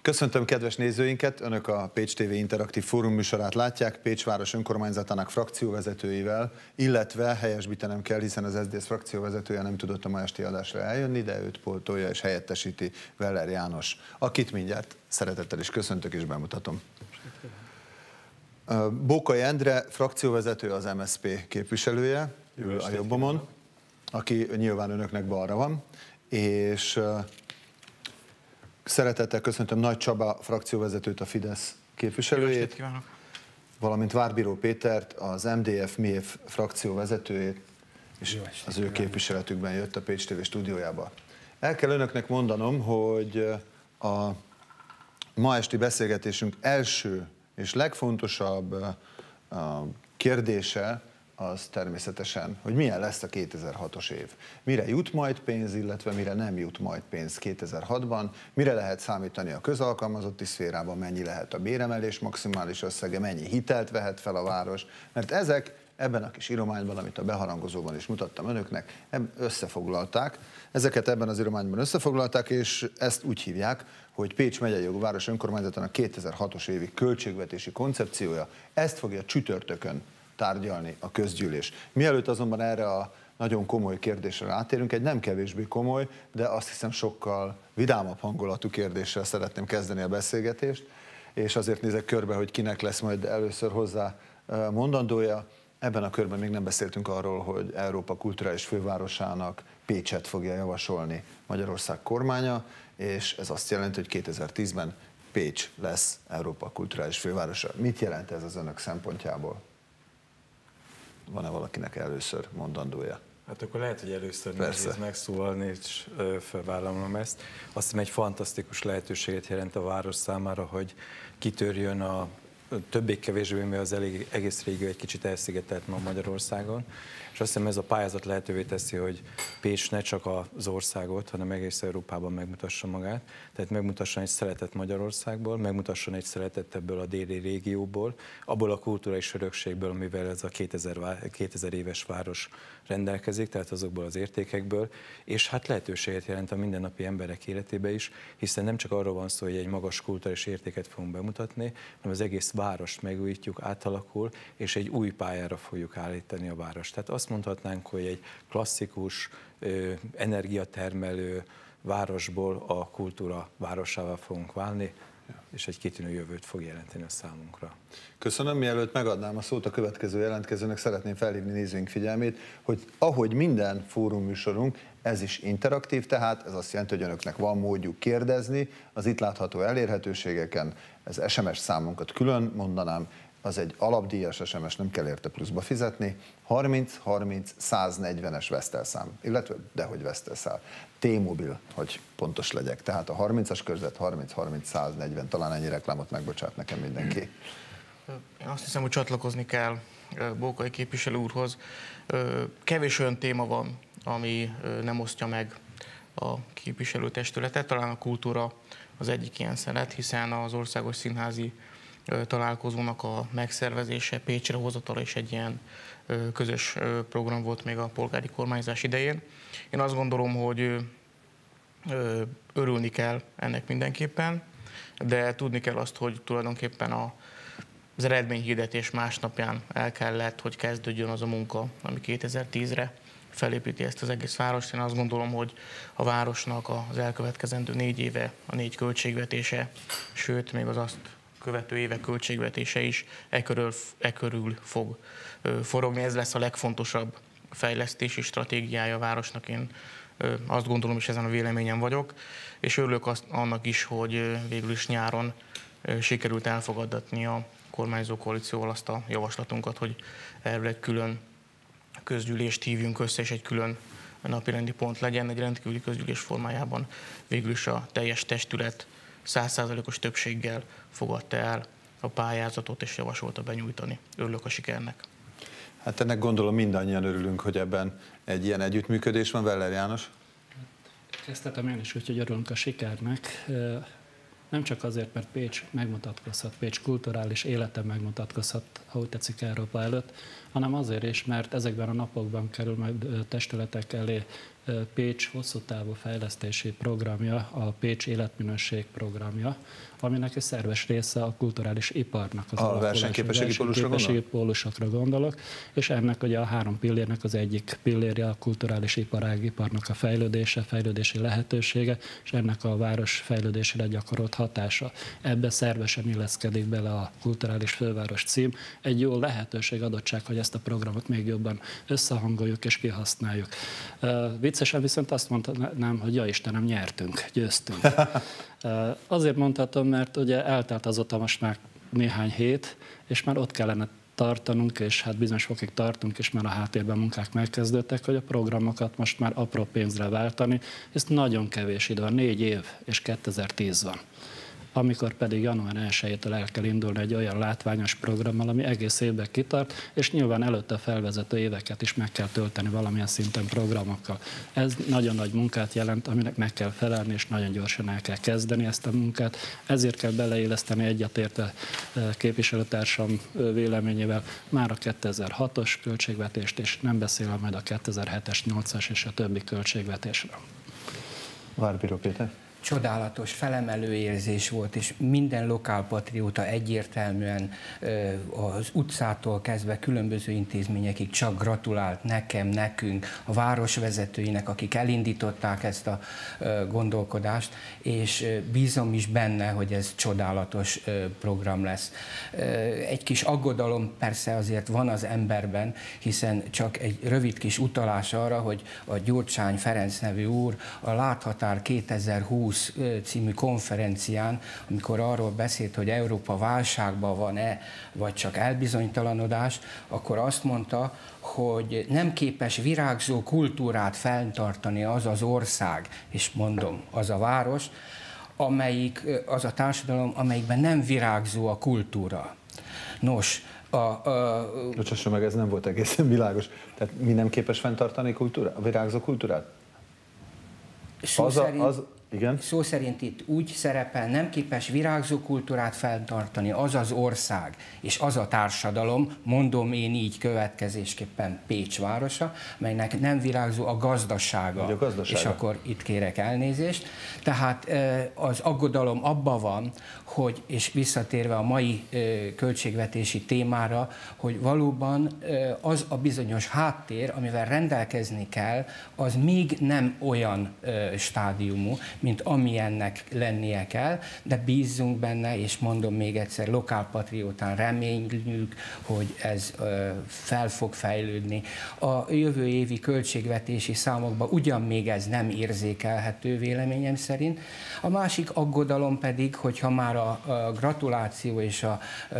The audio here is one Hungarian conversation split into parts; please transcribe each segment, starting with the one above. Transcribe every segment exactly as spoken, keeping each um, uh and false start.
Köszöntöm kedves nézőinket, Önök a Pécs té vé interaktív fórum műsorát látják, Pécs város önkormányzatának frakcióvezetőivel, illetve helyesbítenem kell, hiszen az es zé dé es frakcióvezetője nem tudott a ma esti adásra eljönni, de őt pótolja és helyettesíti Weller János, akit mindjárt szeretettel is köszöntök és bemutatom. Bókai Endre, frakcióvezető, az em es zé pé képviselője, ül a jobbomon, aki nyilván Önöknek balra van, és szeretettel köszöntöm Nagy Csaba frakcióvezetőt, a Fidesz képviselőjét, valamint Várbiró Pétert, az em dé ef em i é ef frakcióvezetőjét, és az ő képviseletükben jött a Pécs té vé stúdiójába. El kell Önöknek mondanom, hogy a ma esti beszélgetésünk első és legfontosabb kérdése az természetesen, hogy milyen lesz a kétezer-hatos év. Mire jut majd pénz, illetve mire nem jut majd pénz kétezer-hatban, mire lehet számítani a közalkalmazotti szférában, mennyi lehet a béremelés maximális összege, mennyi hitelt vehet fel a város, mert ezek ebben a kis írományban, amit a beharangozóban is mutattam Önöknek, összefoglalták. Ezeket ebben az írományban összefoglalták, és ezt úgy hívják, hogy Pécs megyei jogú város önkormányzatának kétezer-hatos évi költségvetési koncepciója. Ezt fogja csütörtökön tárgyalni a közgyűlés. Mielőtt azonban erre a nagyon komoly kérdésre átérünk, egy nem kevésbé komoly, de azt hiszem sokkal vidámabb hangulatú kérdéssel szeretném kezdeni a beszélgetést, és azért nézek körbe, hogy kinek lesz majd először hozzá mondandója. Ebben a körben még nem beszéltünk arról, hogy Európa kulturális fővárosának Pécset fogja javasolni Magyarország kormánya, és ez azt jelenti, hogy kétezer-tízben Pécs lesz Európa kulturális fővárosa. Mit jelent ez az Önök szempontjából? Van-e valakinek először mondandója? Hát akkor lehet, hogy először nehéz megszólalni, és felvállalom ezt. Azt hiszem, egy fantasztikus lehetőséget jelent a város számára, hogy kitörjön a többé-kevésbé, mert az elég, egész régió egy kicsit elszigetelt ma Magyarországon, és azt hiszem ez a pályázat lehetővé teszi, hogy Pécs ne csak az országot, hanem egész Európában megmutassa magát, tehát megmutasson egy szeletet Magyarországból, megmutasson egy szeletet ebből a déli régióból, abból a kulturális örökségből, amivel ez a kétezer éves város rendelkezik, tehát azokból az értékekből, és hát lehetőséget jelent a mindennapi emberek életébe is, hiszen nem csak arról van szó, hogy egy magas kulturális értéket fogunk bemutatni, hanem az egész várost megújítjuk, átalakul, és egy új pályára fogjuk állítani a várost. Tehát azt mondhatnánk, hogy egy klasszikus, energiatermelő városból a kultúra városává fogunk válni, és egy kitűnő jövőt fog jelenteni a számunkra. Köszönöm, mielőtt megadnám a szót a következő jelentkezőnek, szeretném felhívni nézőink figyelmét, hogy ahogy minden fórumműsorunk, ez is interaktív, tehát ez azt jelenti, hogy Önöknek van módjuk kérdezni, az itt látható elérhetőségeken, ez es em es számunkat külön mondanám, az egy alapdíjas es em es, nem kell érte pluszba fizetni, harminc harminc száznegyvenes vesztelszám, illetve dehogy vesztelszám, T-mobil, hogy pontos legyek, tehát a harmincas körzet harminc harminc száznegyven, talán ennyi reklámot megbocsát nekem mindenki. Én azt hiszem, hogy csatlakozni kell Bókai képviselő úrhoz. Kevés olyan téma van, ami nem osztja meg a képviselőtestületet, talán a kultúra az egyik ilyen szelet, hiszen az országos színházi találkozónak a megszervezése, Pécsre hozatala is egy ilyen közös program volt még a polgári kormányzás idején. Én azt gondolom, hogy örülni kell ennek mindenképpen, de tudni kell azt, hogy tulajdonképpen a az eredményhirdetés másnapján el kellett, hogy kezdődjön az a munka, ami kétezer-tízre felépíti ezt az egész várost. Én azt gondolom, hogy a városnak az elkövetkezendő négy éve a négy költségvetése, sőt, még az azt követő évek költségvetése is e körül, e körül fog forogni. Ez lesz a legfontosabb fejlesztési stratégiája a városnak. Én azt gondolom, és ezen a véleményen vagyok, és örülök azt, annak is, hogy végül is nyáron sikerült elfogadatni a kormányzó koalícióval azt a javaslatunkat, hogy erről egy külön közgyűlést hívjunk össze, és egy külön napirendi pont legyen, egy rendkívüli közgyűlés formájában. Végül is a teljes testület száz százalékos többséggel fogadta el a pályázatot, és javasolta benyújtani. Örülök a sikernek. Hát ennek gondolom mindannyian örülünk, hogy ebben egy ilyen együttműködés van. Weller János? Kezdhetem én is, úgyhogy örülünk a sikernek. Nem csak azért, mert Pécs megmutatkozhat, Pécs kulturális élete megmutatkozhat, ahogy tetszik, Európa előtt, hanem azért is, mert ezekben a napokban kerül majd testületek elé Pécs hosszú távú fejlesztési programja, a Pécs életminőség programja, aminek egy szerves része a kulturális iparnak az a versenyképességi pólusokra, pólusokra gondolok, és ennek ugye a három pillérnek az egyik pillérje a kulturális iparág, iparnak a fejlődése, fejlődési lehetősége, és ennek a város fejlődésére gyakorolt hatása. Ebbe szervesen illeszkedik bele a kulturális főváros cím. Egy jó lehetőség, adottság, hogy ezt a programot még jobban összehangoljuk és kihasználjuk. Viccesen viszont azt mondanám, hogy ja Istenem, nyertünk, győztünk. Azért mondhatom, mert ugye eltelt azóta most már néhány hét, és már ott kellene tartanunk, és hát bizonyos fokig tartunk, és már a háttérben munkák megkezdődtek, hogy a programokat most már apró pénzre váltani. Ez nagyon kevés idő van, négy év és kétezer-tíz van. Amikor pedig január elsejétől el kell indulni egy olyan látványos programmal, ami egész évben kitart, és nyilván előtte a felvezető éveket is meg kell tölteni valamilyen szinten programokkal. Ez nagyon nagy munkát jelent, aminek meg kell felelni, és nagyon gyorsan el kell kezdeni ezt a munkát. Ezért kell beleilleszteni egyetértve képviselőtársam véleményével már a kétezer-hatos költségvetést, és nem beszélve majd a kétezer-hetes, nyolcas és a többi költségvetésről. Várbíró Péter. Csodálatos, felemelő érzés volt, és minden lokálpatrióta egyértelműen az utcától kezdve különböző intézményekig csak gratulált nekem, nekünk, a városvezetőinek, akik elindították ezt a gondolkodást, és bízom is benne, hogy ez csodálatos program lesz. Egy kis aggodalom persze azért van az emberben, hiszen csak egy rövid kis utalás arra, hogy a Gyurcsány Ferenc nevű úr a Láthatár kétezer-húsz című konferencián, amikor arról beszélt, hogy Európa válságban van-e, vagy csak elbizonytalanodás, akkor azt mondta, hogy nem képes virágzó kultúrát fenntartani az az ország, és mondom, az a város, amelyik, az a társadalom, amelyikben nem virágzó a kultúra. Nos, a... a Bocsásson meg, ez nem volt egészen világos. Tehát mi nem képes fenntartani kultúrát, a virágzó kultúrát? Szó az szerint... a, az... Igen. Szó szerint itt úgy szerepel, nem képes virágzó kultúrát fenntartani az az ország és az a társadalom, mondom én így következésképpen Pécs városa, melynek nem virágzó a gazdasága, a gazdasága. És akkor itt kérek elnézést. Tehát az aggodalom abban van, hogy, és visszatérve a mai költségvetési témára, hogy valóban az a bizonyos háttér, amivel rendelkezni kell, az még nem olyan stádiumú, mint amilyennek lennie kell, de bízzunk benne, és mondom még egyszer, lokálpatriótán reményljük, hogy ez fel fog fejlődni. A jövő évi költségvetési számokban ugyan még ez nem érzékelhető véleményem szerint. A másik aggodalom pedig, hogyha már a gratuláció és az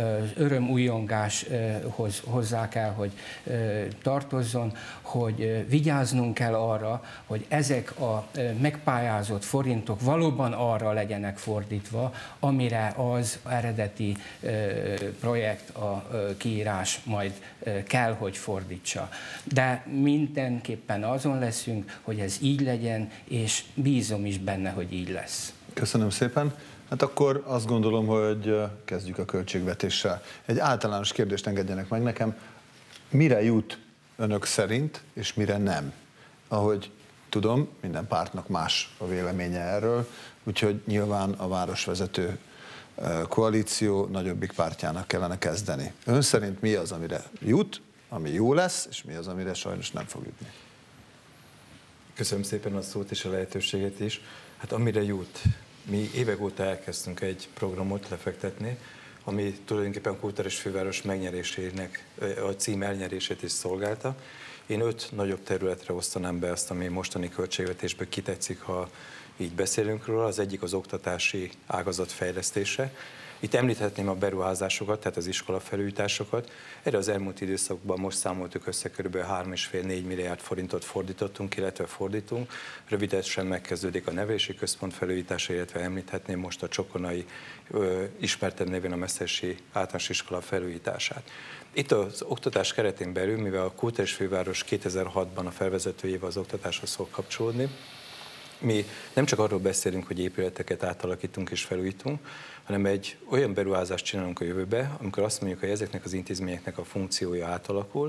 örömújongáshoz hozzá kell, hogy tartozzon, hogy vigyáznunk kell arra, hogy ezek a megpályázott forintok valóban arra legyenek fordítva, amire az eredeti projekt, a kiírás majd kell, hogy fordítsa. De mindenképpen azon leszünk, hogy ez így legyen, és bízom is benne, hogy így lesz. Köszönöm szépen. Hát akkor azt gondolom, hogy kezdjük a költségvetéssel. Egy általános kérdést engedjenek meg nekem. Mire jut önök szerint, és mire nem? Ahogy tudom, minden pártnak más a véleménye erről, úgyhogy nyilván a városvezető koalíció nagyobbik pártjának kellene kezdeni. Ön szerint mi az, amire jut, ami jó lesz, és mi az, amire sajnos nem fog jutni? Köszönöm szépen a szót és a lehetőséget is. Hát amire jut, mi évek óta elkezdtünk egy programot lefektetni, ami tulajdonképpen a kulturális főváros megnyerésének, a cím elnyerését is szolgálta. Én öt nagyobb területre osztanám be azt, ami mostani költségvetésből kitetszik, ha így beszélünk róla. Az egyik az oktatási ágazat fejlesztése. Itt említhetném a beruházásokat, tehát az iskolafelújításokat. Erre az elmúlt időszakban most számoltuk össze, kb. három egész öt négy milliárd forintot fordítottunk, illetve fordítunk. Rövidesen megkezdődik a nevelési központ felújítása, illetve említhetném most a csokonai ö, ismertebb néven a Mestersi Általános Iskola felújítását. Itt az oktatás keretén belül, mivel a kulturális főváros kétezer-hatban a felvezető éve az oktatáshoz fog kapcsolódni, mi nem csak arról beszélünk, hogy épületeket átalakítunk és felújítunk, hanem egy olyan beruházást csinálunk a jövőbe, amikor azt mondjuk, hogy ezeknek az intézményeknek a funkciója átalakul,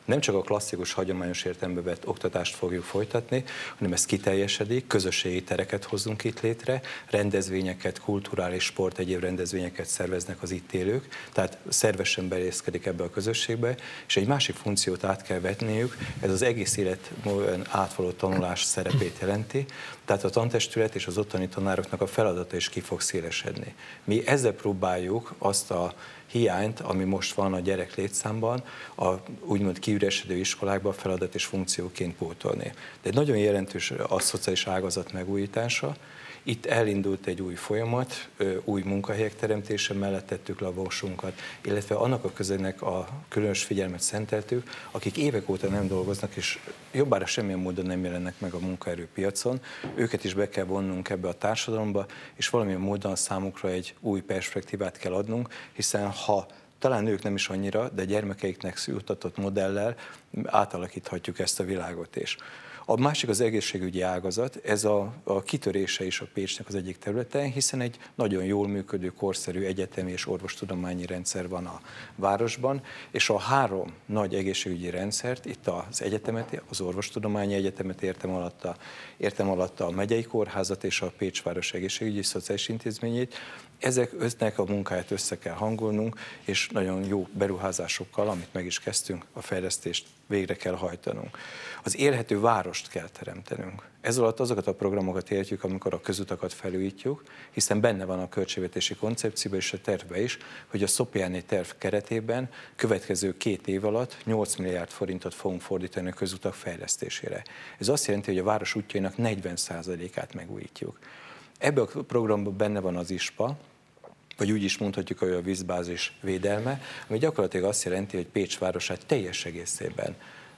nem csak a klasszikus, hagyományos értelembe vett oktatást fogjuk folytatni, hanem ez kiteljesedik, közösségi tereket hozzunk itt létre, rendezvényeket, kulturális, sport, egyéb rendezvényeket szerveznek az itt élők, tehát szervesen belészkedik ebbe a közösségbe, és egy másik funkciót át kell vetniük, ez az egész életmódon átvaló tanulás szerepét jelenti, tehát a tantestület és az ottani tanároknak a feladata is ki fog szélesedni. Mi ezzel próbáljuk azt a hiányt, ami most van a gyerek létszámban, a úgymond kiüresedő iskolákban feladat és funkcióként pótolni. De egy nagyon jelentős a szociális ágazat megújítása. Itt elindult egy új folyamat, új munkahelyek teremtése mellett tettük le a voksunkat, illetve annak a közegnek a különös figyelmet szenteltük, akik évek óta nem dolgoznak, és jobbára semmilyen módon nem jelennek meg a munkaerőpiacon. Őket is be kell vonnunk ebbe a társadalomba, és valamilyen módon számukra egy új perspektívát kell adnunk, hiszen ha talán ők nem is annyira, de gyermekeiknek juttatott modellel átalakíthatjuk ezt a világot is. A másik az egészségügyi ágazat, ez a, a kitörése is a Pécsnek az egyik területen, hiszen egy nagyon jól működő, korszerű egyetemi és orvostudományi rendszer van a városban, és a három nagy egészségügyi rendszert, itt az egyetemet, az orvostudományi egyetemet értem alatta, értem alatta a megyei kórházat és a Pécsváros egészségügyi szociális intézményét, ezek össznek a munkáját össze kell hangolnunk, és nagyon jó beruházásokkal, amit meg is kezdtünk, a fejlesztést végre kell hajtanunk. Az élhető várost kell teremtenünk. Ez alatt azokat a programokat értjük, amikor a közutakat felújítjuk, hiszen benne van a költségvetési koncepcióban és a tervben is, hogy a Szopjáni terv keretében következő két év alatt nyolc milliárd forintot fogunk fordítani a közutak fejlesztésére. Ez azt jelenti, hogy a város útjainak negyven százalékát megújítjuk. Ebben a programban benne van az i es pé á, vagy úgy is mondhatjuk, hogy a vízbázis védelme, ami gyakorlatilag azt jelenti, hogy Pécs városát teljes egészében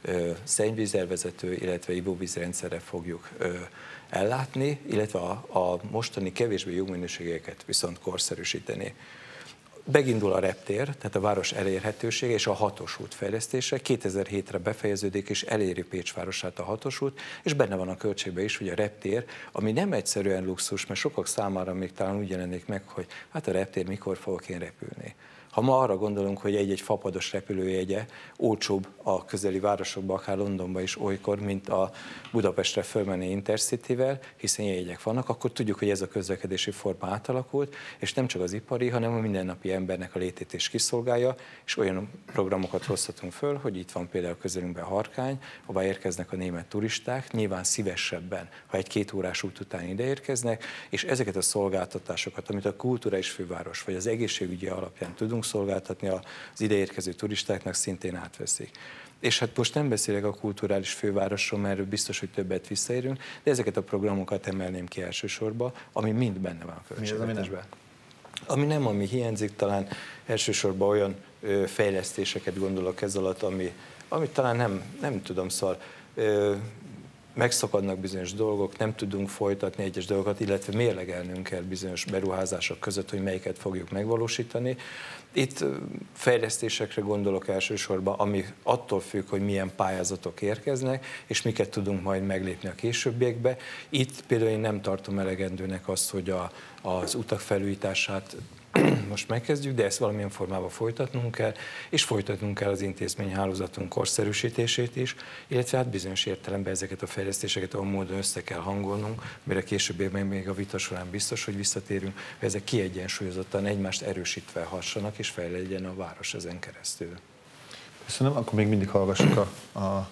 szennyvízelvezető, illetve ivóvízrendszerre fogjuk ö, ellátni, illetve a, a mostani kevésbé jó minőségeket viszont korszerűsíteni. Megindul a reptér, tehát a város elérhetősége és a hatos út fejlesztése. kétezer-hétre befejeződik és eléri Pécs városát a hatos út, és benne van a költségben is, hogy a reptér, ami nem egyszerűen luxus, mert sokak számára még talán úgy jelenik meg, hogy hát a reptér mikor fogok én repülni. Ha ma arra gondolunk, hogy egy-egy fapados repülőjegye olcsóbb a közeli városokban, akár Londonban is olykor, mint a Budapestre fölmenő Intercityvel, hiszen jegyek vannak, akkor tudjuk, hogy ez a közlekedési forma átalakult, és nem csak az ipari, hanem a mindennapi embernek a létét is kiszolgálja, és olyan programokat hozhatunk föl, hogy itt van például közelünkben Harkány, ahová érkeznek a német turisták, nyilván szívesebben, ha egy két órás út után ide érkeznek, és ezeket a szolgáltatásokat, amit a kulturális főváros vagy az egészségügyi alapján tudunk szolgáltatni az ideérkező turistáknak, szintén átveszik. És hát most nem beszélek a kulturális fővárosról, mert erről biztos, hogy többet visszaérünk, de ezeket a programokat emelném ki elsősorban, ami mind benne van a költségvetésben. Ami nem, ami hiányzik, talán elsősorban olyan ö, fejlesztéseket gondolok ez alatt, ami, amit talán nem, nem tudom, szóval ö, megszakadnak bizonyos dolgok, nem tudunk folytatni egyes dolgokat, illetve mérlegelnünk kell bizonyos beruházások között, hogy melyiket fogjuk megvalósítani. Itt fejlesztésekre gondolok elsősorban, ami attól függ, hogy milyen pályázatok érkeznek, és miket tudunk majd meglépni a későbbiekbe. Itt például én nem tartom elegendőnek azt, hogy a, az utak felújítását most megkezdjük, de ezt valamilyen formában folytatnunk kell, és folytatnunk kell az intézményhálózatunk korszerűsítését is, illetve hát bizonyos értelemben ezeket a fejlesztéseket olyan módon össze kell hangolnunk, mire később még a vita során biztos, hogy visszatérünk, hogy ezek kiegyensúlyozottan egymást erősítve hassanak, és fejlődjen a város ezen keresztül. Köszönöm, akkor még mindig hallgassuk a, a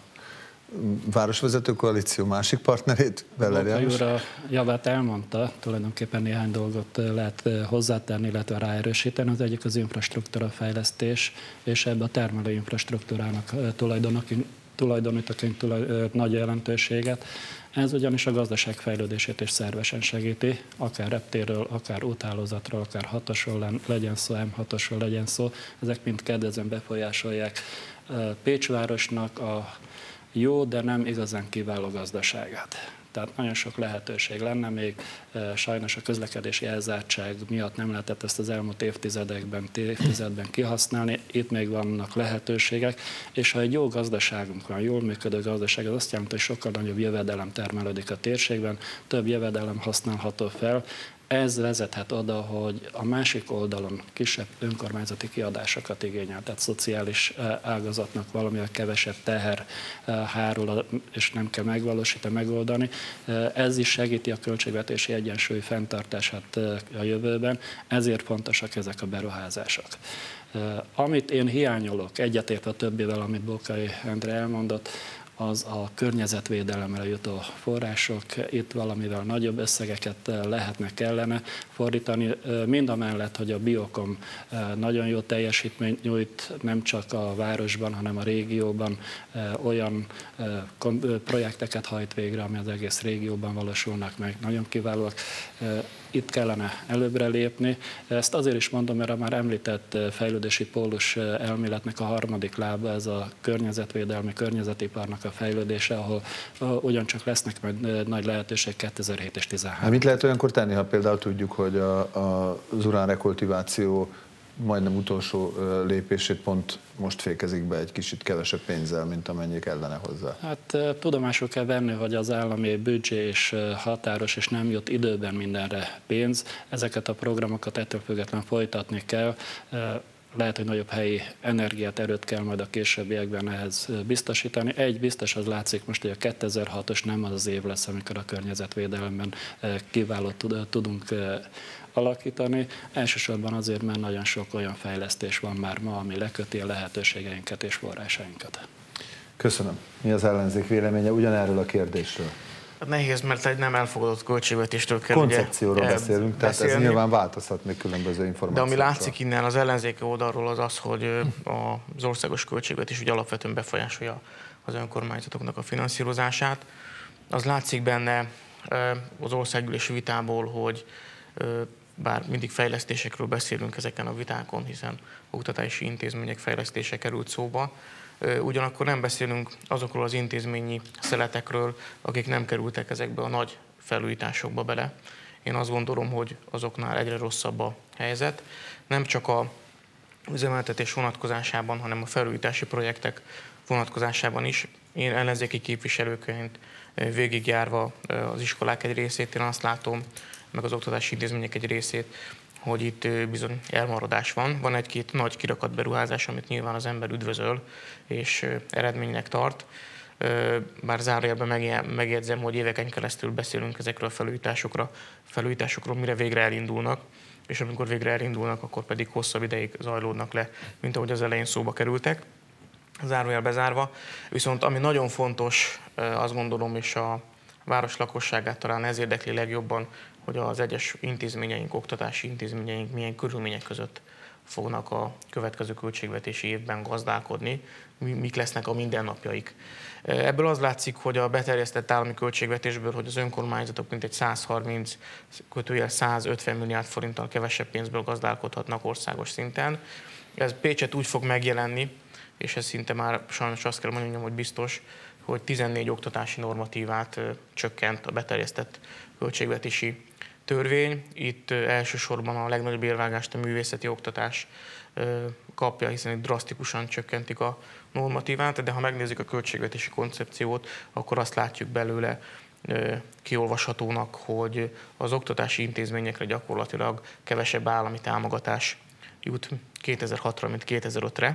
Városvezető Koalíció másik partnerét, Beller János. Úr a javát elmondta, tulajdonképpen néhány dolgot lehet hozzátenni, illetve ráerősíteni. Az egyik az infrastruktúra fejlesztés, és ebbe a termelő infrastruktúrának tulajdonítunk tulaj, nagy jelentőséget. Ez ugyanis a gazdaság fejlődését is szervesen segíti, akár reptérről, akár úthálózatról, akár hatosról legyen szó, em hatosról legyen szó. Ezek mind kedvezően befolyásolják Pécs városnak a jó, de nem igazán kiváló gazdaságát. Tehát nagyon sok lehetőség lenne még, sajnos a közlekedési elzártság miatt nem lehetett ezt az elmúlt évtizedekben, évtizedben kihasználni, itt még vannak lehetőségek, és ha egy jó gazdaságunk van, jól működő gazdaság, az azt jelenti, hogy sokkal nagyobb jövedelem termelődik a térségben, több jövedelem használható fel, ez vezethet oda, hogy a másik oldalon kisebb önkormányzati kiadásokat igényel, tehát szociális ágazatnak valamivel kevesebb teher hárul, és nem kell megvalósítani, megoldani. Ez is segíti a költségvetési egyensúly fenntartását a jövőben, ezért fontosak ezek a beruházások. Amit én hiányolok, egyetértve a többivel, amit Bokai Endre elmondott, az a környezetvédelemre jutó források. Itt valamivel nagyobb összegeket lehetne, kellene fordítani, mind a mellett, hogy a Biokom nagyon jó teljesítményt nyújt, nem csak a városban, hanem a régióban olyan projekteket hajt végre, ami az egész régióban valósulnak meg, nagyon kiválóak. Itt kellene előbbre lépni. Ezt azért is mondom, mert a már említett fejlődési pólus elméletnek a harmadik lába, ez a környezetvédelmi, környezetiparnak a fejlődése, ahol ugyancsak lesznek majd nagy lehetőség kétezer-hét és tizenhárom. Hát mit lehet olyankor tenni, ha például tudjuk, hogy a, a, az urán rekultiváció majdnem utolsó lépését pont most fékezik be egy kicsit kevesebb pénzzel, mint amennyi kellene hozzá? Hát tudomásul kell venni, hogy az állami büdzsé is határos, és nem jut időben mindenre pénz. Ezeket a programokat ettől függetlenül folytatni kell. Lehet, hogy nagyobb helyi energiát, erőt kell majd a későbbiekben ehhez biztosítani. Egy biztos, az látszik most, hogy a kétezer-hatos nem az az év lesz, amikor a környezetvédelemben kiválót tudunk alakítani. Elsősorban azért, mert nagyon sok olyan fejlesztés van már ma, ami leköti a lehetőségeinket és forrásainkat. Köszönöm. Mi az ellenzék véleménye ugyanerről a kérdésről? Nehéz, mert egy nem elfogadott költségvetéstől kell koncepcióról ugye, beszélünk, tehát beszélni. Ez nyilván változhat még különböző információkkal. De ami látszik innen az ellenzéki oldalról az az, hogy az országos költségvetés ugye alapvetően befolyásolja az önkormányzatoknak a finanszírozását. Az látszik benne az országgyűlési vitából, hogy bár mindig fejlesztésekről beszélünk ezeken a vitákon, hiszen oktatási intézmények fejlesztése került szóba, ugyanakkor nem beszélünk azokról az intézményi szeletekről, akik nem kerültek ezekbe a nagy felújításokba bele. Én azt gondolom, hogy azoknál egyre rosszabb a helyzet. Nem csak a üzemeltetés vonatkozásában, hanem a felújítási projektek vonatkozásában is. Én ellenzéki képviselőként végigjárva az iskolák egy részét, én azt látom, meg az oktatási intézmények egy részét, hogy itt bizony elmaradás van. Van egy-két nagy kirakat beruházás, amit nyilván az ember üdvözöl és eredménynek tart. Bár zárójelben megjegyzem, hogy éveken keresztül beszélünk ezekről a felújításokra, felújításokról, mire végre elindulnak, és amikor végre elindulnak, akkor pedig hosszabb ideig zajlódnak le, mint ahogy az elején szóba kerültek. Zárójel bezárva. Viszont ami nagyon fontos, azt gondolom, és a város lakosságát talán ez érdekli legjobban, hogy az egyes intézményeink, oktatási intézményeink milyen körülmények között fognak a következő költségvetési évben gazdálkodni, mik lesznek a mindennapjaik. Ebből az látszik, hogy a beterjesztett állami költségvetésből, hogy az önkormányzatok mintegy százharminc kötőjel százötven milliárd forinttal kevesebb pénzből gazdálkodhatnak országos szinten. Ez Pécset úgy fog megjelenni, és ez szinte már sajnos azt kell mondjam, hogy biztos, hogy tizennégy oktatási normatívát csökkent a beterjesztett költségvetési törvény. Itt elsősorban a legnagyobb érvágást a művészeti oktatás kapja, hiszen itt drasztikusan csökkentik a normatívát, de ha megnézzük a költségvetési koncepciót, akkor azt látjuk belőle kiolvashatónak, hogy az oktatási intézményekre gyakorlatilag kevesebb állami támogatás jut kétezer-hatra, mint kétezer-ötre.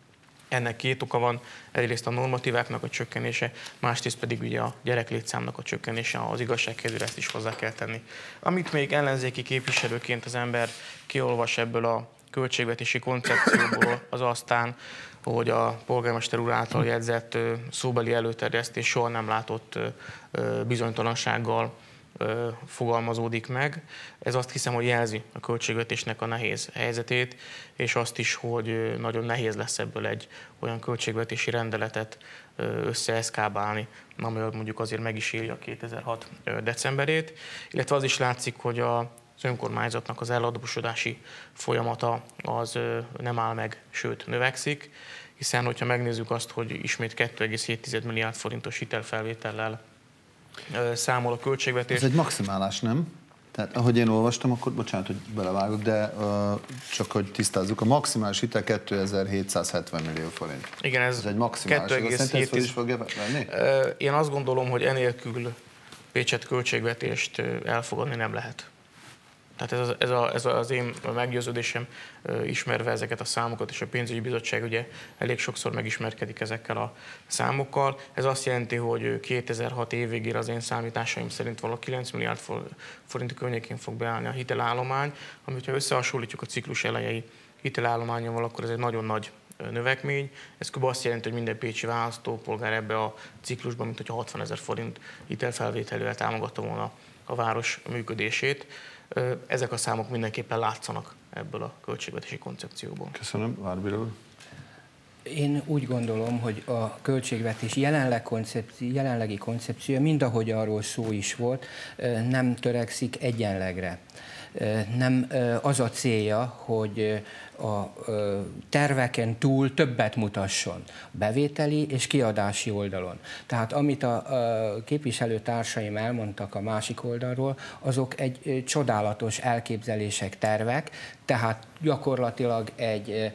Ennek két oka van, egyrészt a normatíváknak a csökkenése, másrészt pedig ugye a gyereklétszámnak a csökkenése, az igazságkedvére ezt is hozzá kell tenni. Amit még ellenzéki képviselőként az ember kiolvas ebből a költségvetési koncepcióból, az aztán, hogy a polgármester úr által jegyzett szóbeli előterjesztés soha nem látott bizonytalansággal fogalmazódik meg. Ez azt hiszem, hogy jelzi a költségvetésnek a nehéz helyzetét, és azt is, hogy nagyon nehéz lesz ebből egy olyan költségvetési rendeletet összeeszkábálni, ami mondjuk azért meg is írja kétezer-hat decemberét, illetve az is látszik, hogy az önkormányzatnak az eladósodási folyamata az nem áll meg, sőt növekszik, hiszen hogyha megnézzük azt, hogy ismét két egész hét milliárd forintos hitelfelvétellel számol a költségvetés. Ez egy maximálás, nem? Tehát ahogy én olvastam, akkor bocsánat, hogy belevágok, de uh, csak hogy tisztázzuk, a maximális hitel kétezer-hétszázhetven millió forint. Igen, ez, ez egy maximális. két egész hét is fogja venni? Én azt gondolom, hogy enélkül Pécset költségvetést elfogadni nem lehet. Tehát ez, ez, a, ez az én meggyőződésem, ismerve ezeket a számokat, és a pénzügyi bizottság ugye elég sokszor megismerkedik ezekkel a számokkal. Ez azt jelenti, hogy kétezer-hat év végére az én számításaim szerint valahol kilenc milliárd forint környékén fog beállni a hitelállomány, amit ha összehasonlítjuk a ciklus elejei hitelállományával, akkor ez egy nagyon nagy növekmény. Ez kb. Azt jelenti, hogy minden pécsi választópolgár ebbe a ciklusban, mint hogyha hatvanezer forint hitelfelvételével támogatta volna a város működését. Ezek a számok mindenképpen látszanak ebből a költségvetési koncepcióból. Köszönöm, Várbi úr. Én úgy gondolom, hogy a költségvetés jelenleg koncepció, jelenlegi koncepciója, mindahogy arról szó is volt, nem törekszik egyenlegre. Nem az a célja, hogy a terveken túl többet mutasson bevételi és kiadási oldalon. Tehát amit a képviselőtársaim elmondtak a másik oldalról, azok egy csodálatos elképzelések, tervek, tehát gyakorlatilag egy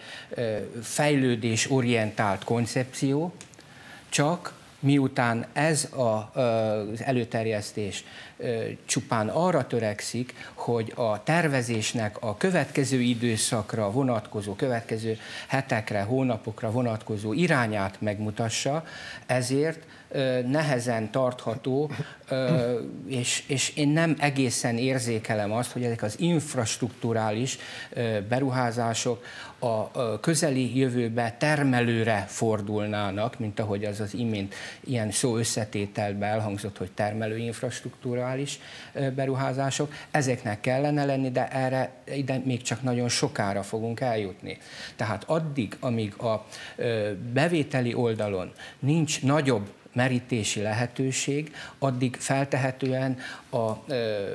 fejlődésorientált koncepció, csak miután ez a, az előterjesztés csupán arra törekszik, hogy a tervezésnek a következő időszakra vonatkozó, következő hetekre, hónapokra vonatkozó irányát megmutassa, ezért nehezen tartható, és, és én nem egészen érzékelem azt, hogy ezek az infrastrukturális beruházások a közeli jövőbe termelőre fordulnának, mint ahogy az az imént ilyen szó összetételben elhangzott, hogy termelő infrastrukturális beruházások. Ezeknek kellene lenni, de erre ide még csak nagyon sokára fogunk eljutni. Tehát addig, amíg a bevételi oldalon nincs nagyobb merítési lehetőség, addig feltehetően a ö,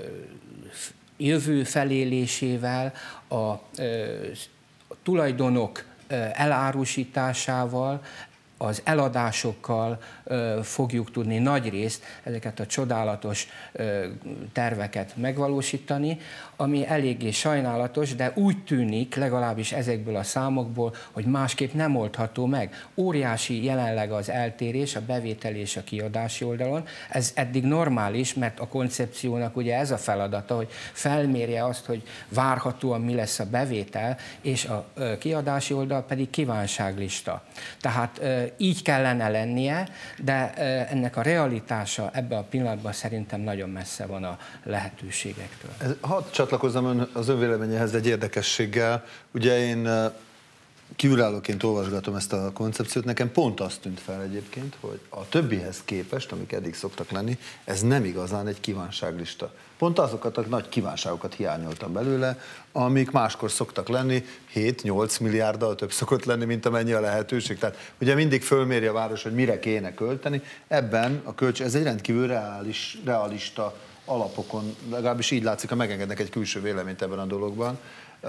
jövő felélésével, a ö, tulajdonok elárusításával, az eladásokkal ö, fogjuk tudni nagyrészt ezeket a csodálatos ö, terveket megvalósítani, ami eléggé sajnálatos, de úgy tűnik, legalábbis ezekből a számokból, hogy másképp nem oldható meg. Óriási jelenleg az eltérés a bevétel és a kiadási oldalon. Ez eddig normális, mert a koncepciónak ugye ez a feladata, hogy felmérje azt, hogy várhatóan mi lesz a bevétel, és a ö, kiadási oldal pedig kívánságlista. Tehát ö, így kellene lennie, de ennek a realitása ebben a pillanatban szerintem nagyon messze van a lehetőségektől. Ez, hadd csatlakozzam ön, az ön véleményéhez egy érdekességgel. Ugye én kívülállóként olvasgatom ezt a koncepciót, nekem pont azt tűnt fel egyébként, hogy a többihez képest, amik eddig szoktak lenni, ez nem igazán egy kívánságlista. Pont azokat a nagy kívánságokat hiányoltam belőle, amik máskor szoktak lenni, hét-nyolc milliárddal több szokott lenni, mint amennyi a lehetőség. Tehát ugye mindig fölméri a város, hogy mire kéne költeni. Ebben a költség, ez egy rendkívül reális, realista alapokon, legalábbis így látszik, ha megengednek egy külső véleményt ebben a dologban.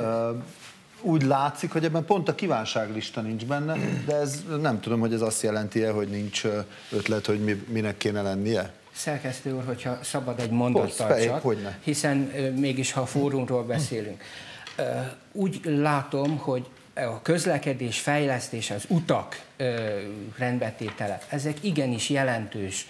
Úgy látszik, hogy ebben pont a kívánságlista nincs benne, de ez nem tudom, hogy ez azt jelenti-e, hogy nincs ötlet, hogy mi, minek kéne lennie? Szerkesztő úr, hogyha szabad egy mondat tartsak, hiszen mégis, ha a fórumról beszélünk. Úgy látom, hogy a közlekedés fejlesztése, az utak rendbetétele, ezek igenis jelentős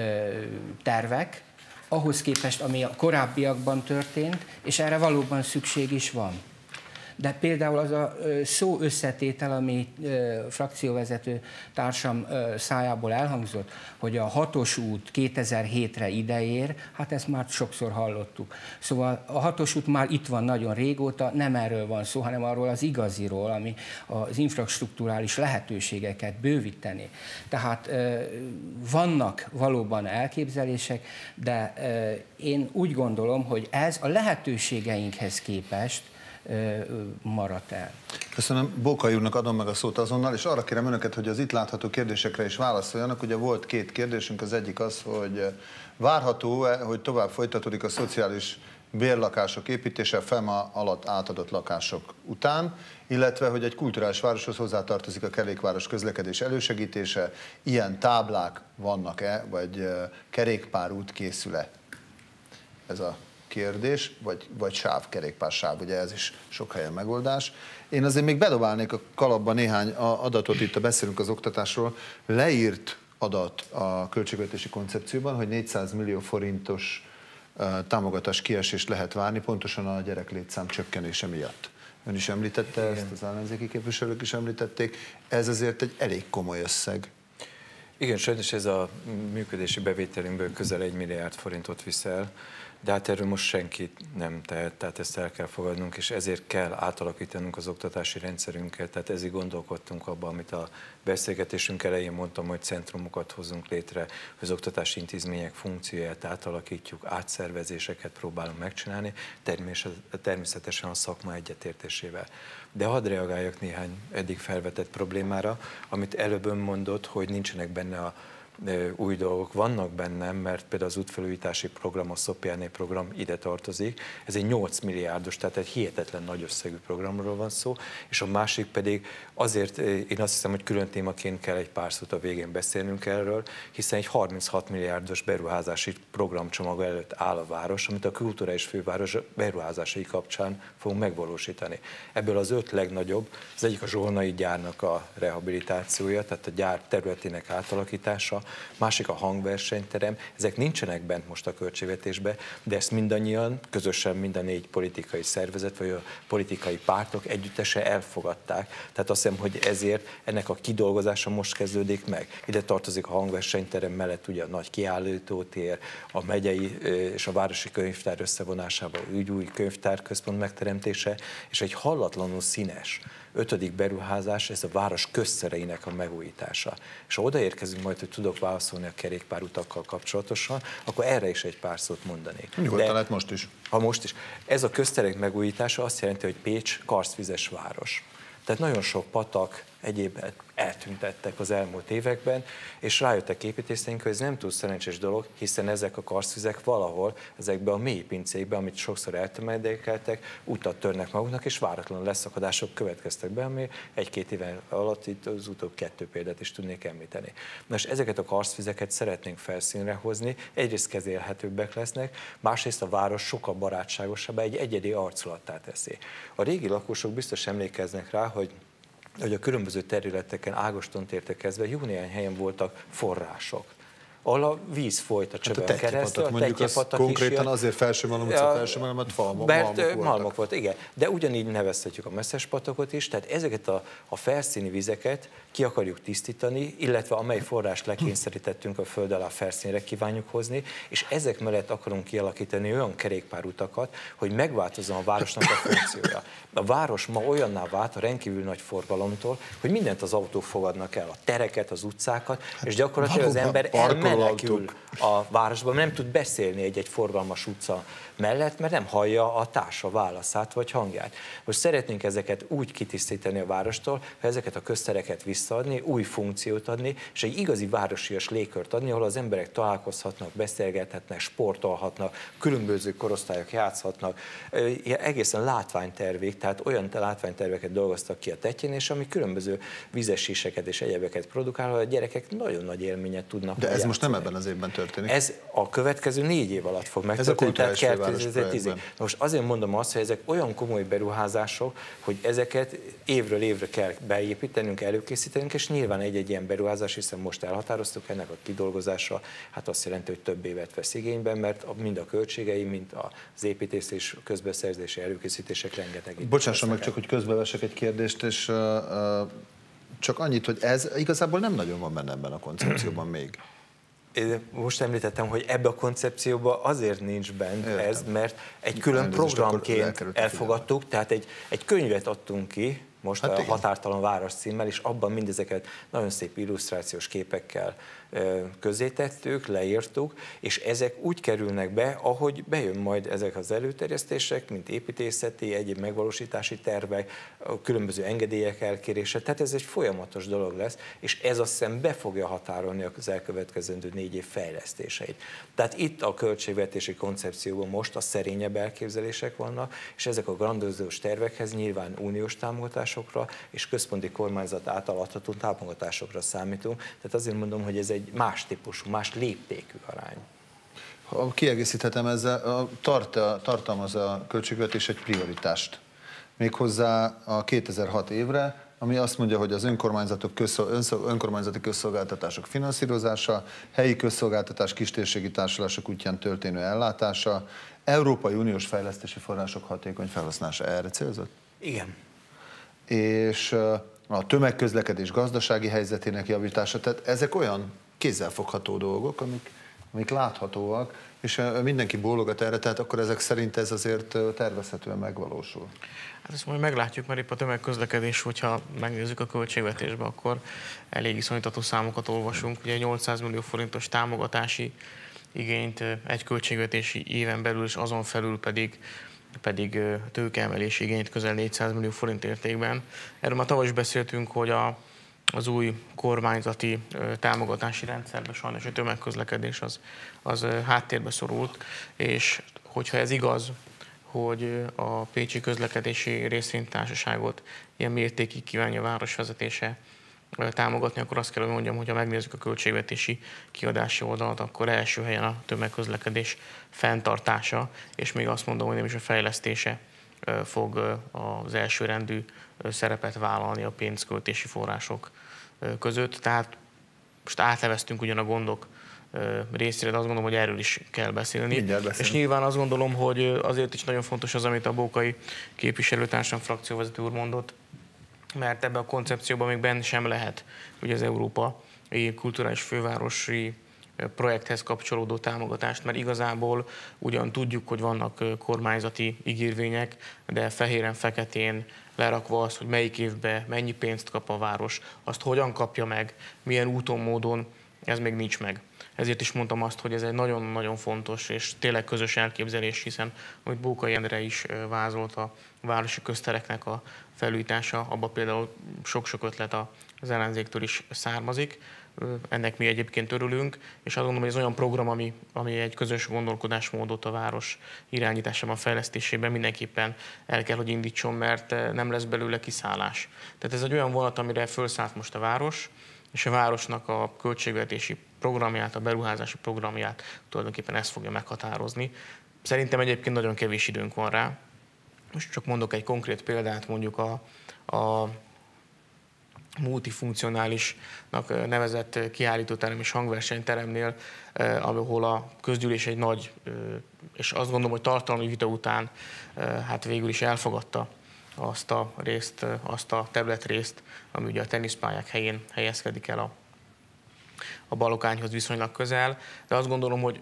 tervek, ahhoz képest, ami a korábbiakban történt, és erre valóban szükség is van. De például az a szó összetétel, ami frakcióvezető társam szájából elhangzott, hogy a hatos út kétezer-hétre ideér, hát ezt már sokszor hallottuk. Szóval a hatos út már itt van nagyon régóta, nem erről van szó, hanem arról az igaziról, ami az infrastrukturális lehetőségeket bővíteni. Tehát vannak valóban elképzelések, de én úgy gondolom, hogy ez a lehetőségeinkhez képest maradt el. Köszönöm. Bókai úrnak adom meg a szót azonnal, és arra kérem önöket, hogy az itt látható kérdésekre is válaszoljanak. Ugye volt két kérdésünk, az egyik az, hogy várható-e, hogy tovább folytatódik a szociális bérlakások építése FEMA alatt átadott lakások után, illetve hogy egy kulturális városhoz hozzátartozik a kerékpáros közlekedés elősegítése, ilyen táblák vannak-e, vagy kerékpárút készül-e? Ez a kérdés, vagy, vagy sáv, kerékpársáv, ugye ez is sok helyen megoldás. Én azért még bedobálnék a kalapba néhány adatot, itt a beszélünk az oktatásról, leírt adat a költségvetési koncepcióban, hogy négyszáz millió forintos támogatás kiesést lehet várni, pontosan a gyereklétszám csökkenése miatt. Ön is említette ezt, az ellenzéki képviselők is említették. Ez azért egy elég komoly összeg. Igen, sajnos ez a működési bevételünkből közel egy milliárd forintot viszel, de hát erről most senki nem tehet, tehát ezt el kell fogadnunk, és ezért kell átalakítanunk az oktatási rendszerünket, tehát ezért gondolkodtunk abban, amit a beszélgetésünk elején mondtam, hogy centrumokat hozunk létre, hogy az oktatási intézmények funkcióját átalakítjuk, átszervezéseket próbálunk megcsinálni, természetesen a szakma egyetértésével. De hadd reagáljak néhány eddig felvetett problémára, amit előbb ön mondott, hogy nincsenek benne a új dolgok. Vannak bennem, mert például az útfelújítási program, a Szopjáné program ide tartozik. Ez egy nyolc milliárdos, tehát egy hihetetlen nagy összegű programról van szó, és a másik pedig azért, én azt hiszem, hogy külön témaként kell egy pár szót a végén beszélnünk erről, hiszen egy harminchat milliárdos beruházási programcsomag előtt áll a város, amit a kulturális főváros beruházásai kapcsán fogunk megvalósítani. Ebből az öt legnagyobb, az egyik a Zsolnai gyárnak a rehabilitációja, tehát a gyár területének átalakítása, másik a hangversenyterem, ezek nincsenek bent most a költségvetésbe, de ezt mindannyian, közösen mind a négy politikai szervezet, vagy a politikai pártok együttesen elfogadták. Tehát azt hiszem, hogy ezért ennek a kidolgozása most kezdődik meg. Ide tartozik a hangversenyterem mellett ugye a nagy kiállítótér, a megyei és a városi könyvtár összevonásával, ügy új könyvtárközpont megteremtése, és egy hallatlanul színes ötödik beruházás, ez a város közszereinek a megújítása. És ha odaérkezünk majd, hogy tudok válaszolni a kerékpárutakkal kapcsolatosan, akkor erre is egy pár szót mondanék. Nyugodtan lehet most is. Ha most is. Ez a közterek megújítása azt jelenti, hogy Pécs karsztvizes város. Tehát nagyon sok patak, egyébben eltüntettek az elmúlt években, és rájöttek építészeink, hogy ez nem túl szerencsés dolog, hiszen ezek a karsztvizek valahol ezekbe a mély pincékbe, amit sokszor eltömedékeltek, utat törnek maguknak, és váratlan leszakadások következtek be, ami egy-két éve alatt itt az utóbb kettő példát is tudnék említeni. Most ezeket a karsztvizeket szeretnénk felszínre hozni, egyrészt kezelhetőbbek lesznek, másrészt a város sokkal barátságosabb, egy egyedi arculattá teszi. A régi lakosok biztos emlékeznek rá, hogy hogy a különböző területeken, Ágostont értekezve jó néhány helyen voltak források, ahol a víz folyt a csövön hát keresztül. A tettyepatak konkrétan azért Felsőmalom utca, Felsőmalom, mert malmok, mert malmok malmok volt, igen. De ugyanígy nevezhetjük a Messzespatakot is, tehát ezeket a, a felszíni vizeket ki akarjuk tisztítani, illetve amely forrást lekényszerítettünk a föld alá felszínre kívánjuk hozni, és ezek mellett akarunk kialakítani olyan kerékpárutakat, hogy megváltozzon a városnak a funkciója. A város ma olyanná vált a rendkívül nagy forgalomtól, hogy mindent az autók fogadnak el, a tereket, az utcákat, és gyakorlatilag az ember elmenekül a városban, nem tud beszélni egy-egy forgalmas utca mellett, mert nem hallja a társa válaszát vagy hangját. Most szeretnénk ezeket úgy kitisztítani a várostól, hogy ezeket a köztereket visszaadni, új funkciót adni, és egy igazi városias légkört adni, ahol az emberek találkozhatnak, beszélgethetnek, sportolhatnak, különböző korosztályok játszhatnak, egészen látványtervig, tehát olyan látványterveket dolgoztak ki a Tetjén, és ami különböző vízeséseket és egyebeket produkál, ahol a gyerekek nagyon nagy élményet tudnak. De ez játszani. Most nem ebben az évben történik. Ez a következő négy év alatt fog megtörténni. Most azért mondom azt, hogy ezek olyan komoly beruházások, hogy ezeket évről évre kell beépítenünk, előkészítenünk, és nyilván egy-egy ilyen beruházás, hiszen most elhatároztuk ennek a kidolgozása, hát azt jelenti, hogy több évet vesz igényben, mert mind a költségei, mind az építés és közbeszerzési előkészítések rengeteg. Bocsásson meg csak, hogy közbevessek egy kérdést, és uh, uh, csak annyit, hogy ez igazából nem nagyon van benne ebben a koncepcióban még. Én most említettem, hogy ebbe a koncepcióban azért nincs bent Értem. ez, mert egy külön Elnézést, programként elfogadtuk, tehát egy, egy könyvet adtunk ki, most hát a igen. Határtalan város címmel, és abban mindezeket nagyon szép illusztrációs képekkel közzétettük, leírtuk, és ezek úgy kerülnek be, ahogy bejön majd ezek az előterjesztések, mint építészeti, egyéb megvalósítási tervek, különböző engedélyek elkérése, tehát ez egy folyamatos dolog lesz, és ez azt hiszem be fogja határolni az elkövetkezendő négy év fejlesztéseit. Tehát itt a költségvetési koncepcióban most a szerényebb elképzelések vannak, és ezek a grandiózus tervekhez nyilván uniós támogatásokra és központi kormányzat által adható támogatásokra számítunk. Tehát azért mondom, hogy ez egy más típusú, más léptékű arány. Ha kiegészíthetem ezzel, a tart, tartalmaz a költségvetés egy prioritást. Méghozzá a kétezer-hat évre ami azt mondja, hogy az önkormányzatok közszol, önkormányzati közszolgáltatások finanszírozása, helyi közszolgáltatás kistérségi társulások útján történő ellátása, Európai Uniós fejlesztési források hatékony felhasználása. Erre célzott? Igen. És a tömegközlekedés gazdasági helyzetének javítása, tehát ezek olyan kézzelfogható dolgok, amik, amik láthatóak, és mindenki bólogat erre, tehát akkor ezek szerint ez azért tervezhetően megvalósul. Hát ezt majd meglátjuk, mert épp a tömegközlekedés, hogyha megnézzük a költségvetésbe, akkor elég iszonytató számokat olvasunk. Ugye nyolcszáz millió forintos támogatási igényt egy költségvetési éven belül, és azon felül pedig pedig tőkeemelési igényt közel négyszáz millió forint értékben. Erről már tavaly is beszéltünk, hogy a, az új kormányzati támogatási rendszerben sajnos a tömegközlekedés az, az háttérbe szorult, és hogyha ez igaz, hogy a Pécsi Közlekedési Részvénytársaságot ilyen mértékig kívánja a városvezetése támogatni, akkor azt kell, hogy mondjam, hogy ha megnézzük a költségvetési kiadási oldalt, akkor első helyen a tömegközlekedés fenntartása, és még azt mondom, hogy nem is a fejlesztése fog az elsőrendű szerepet vállalni a pénzköltési források között. Tehát most átleveztünk ugyan a gondok részére, de azt gondolom, hogy erről is kell beszélni. És nyilván azt gondolom, hogy azért is nagyon fontos az, amit a Bókai képviselőtársam frakcióvezető úr mondott, mert ebben a koncepcióban még benne sem lehet ugye az Európa kulturális fővárosi projekthez kapcsolódó támogatást, mert igazából ugyan tudjuk, hogy vannak kormányzati ígérvények, de fehéren-feketén lerakva azt, hogy melyik évben mennyi pénzt kap a város, azt hogyan kapja meg, milyen úton, módon, ez még nincs meg. Ezért is mondtam azt, hogy ez egy nagyon-nagyon fontos és tényleg közös elképzelés, hiszen amit Bókai Endre is vázolt, a városi köztereknek a felújítása, abban például sok-sok ötlet az ellenzéktől is származik. Ennek mi egyébként örülünk, és azt gondolom, hogy ez olyan program, ami, ami egy közös gondolkodásmódot a város irányításában, fejlesztésében mindenképpen el kell, hogy indítson, mert nem lesz belőle kiszállás. Tehát ez egy olyan vonat, amire felszállt most a város, és a városnak a költségvetési programját, a beruházási programját tulajdonképpen ezt fogja meghatározni. Szerintem egyébként nagyon kevés időnk van rá. Most csak mondok egy konkrét példát, mondjuk a, a multifunkcionálisnak nevezett kiállítóterem és hangversenyteremnél, ahol a közgyűlés egy nagy, és azt gondolom, hogy tartalmi vita után hát végül is elfogadta azt a részt, azt a terület részt, ami ugye a teniszpályák helyén helyezkedik el a, a Balokányhoz viszonylag közel, de azt gondolom, hogy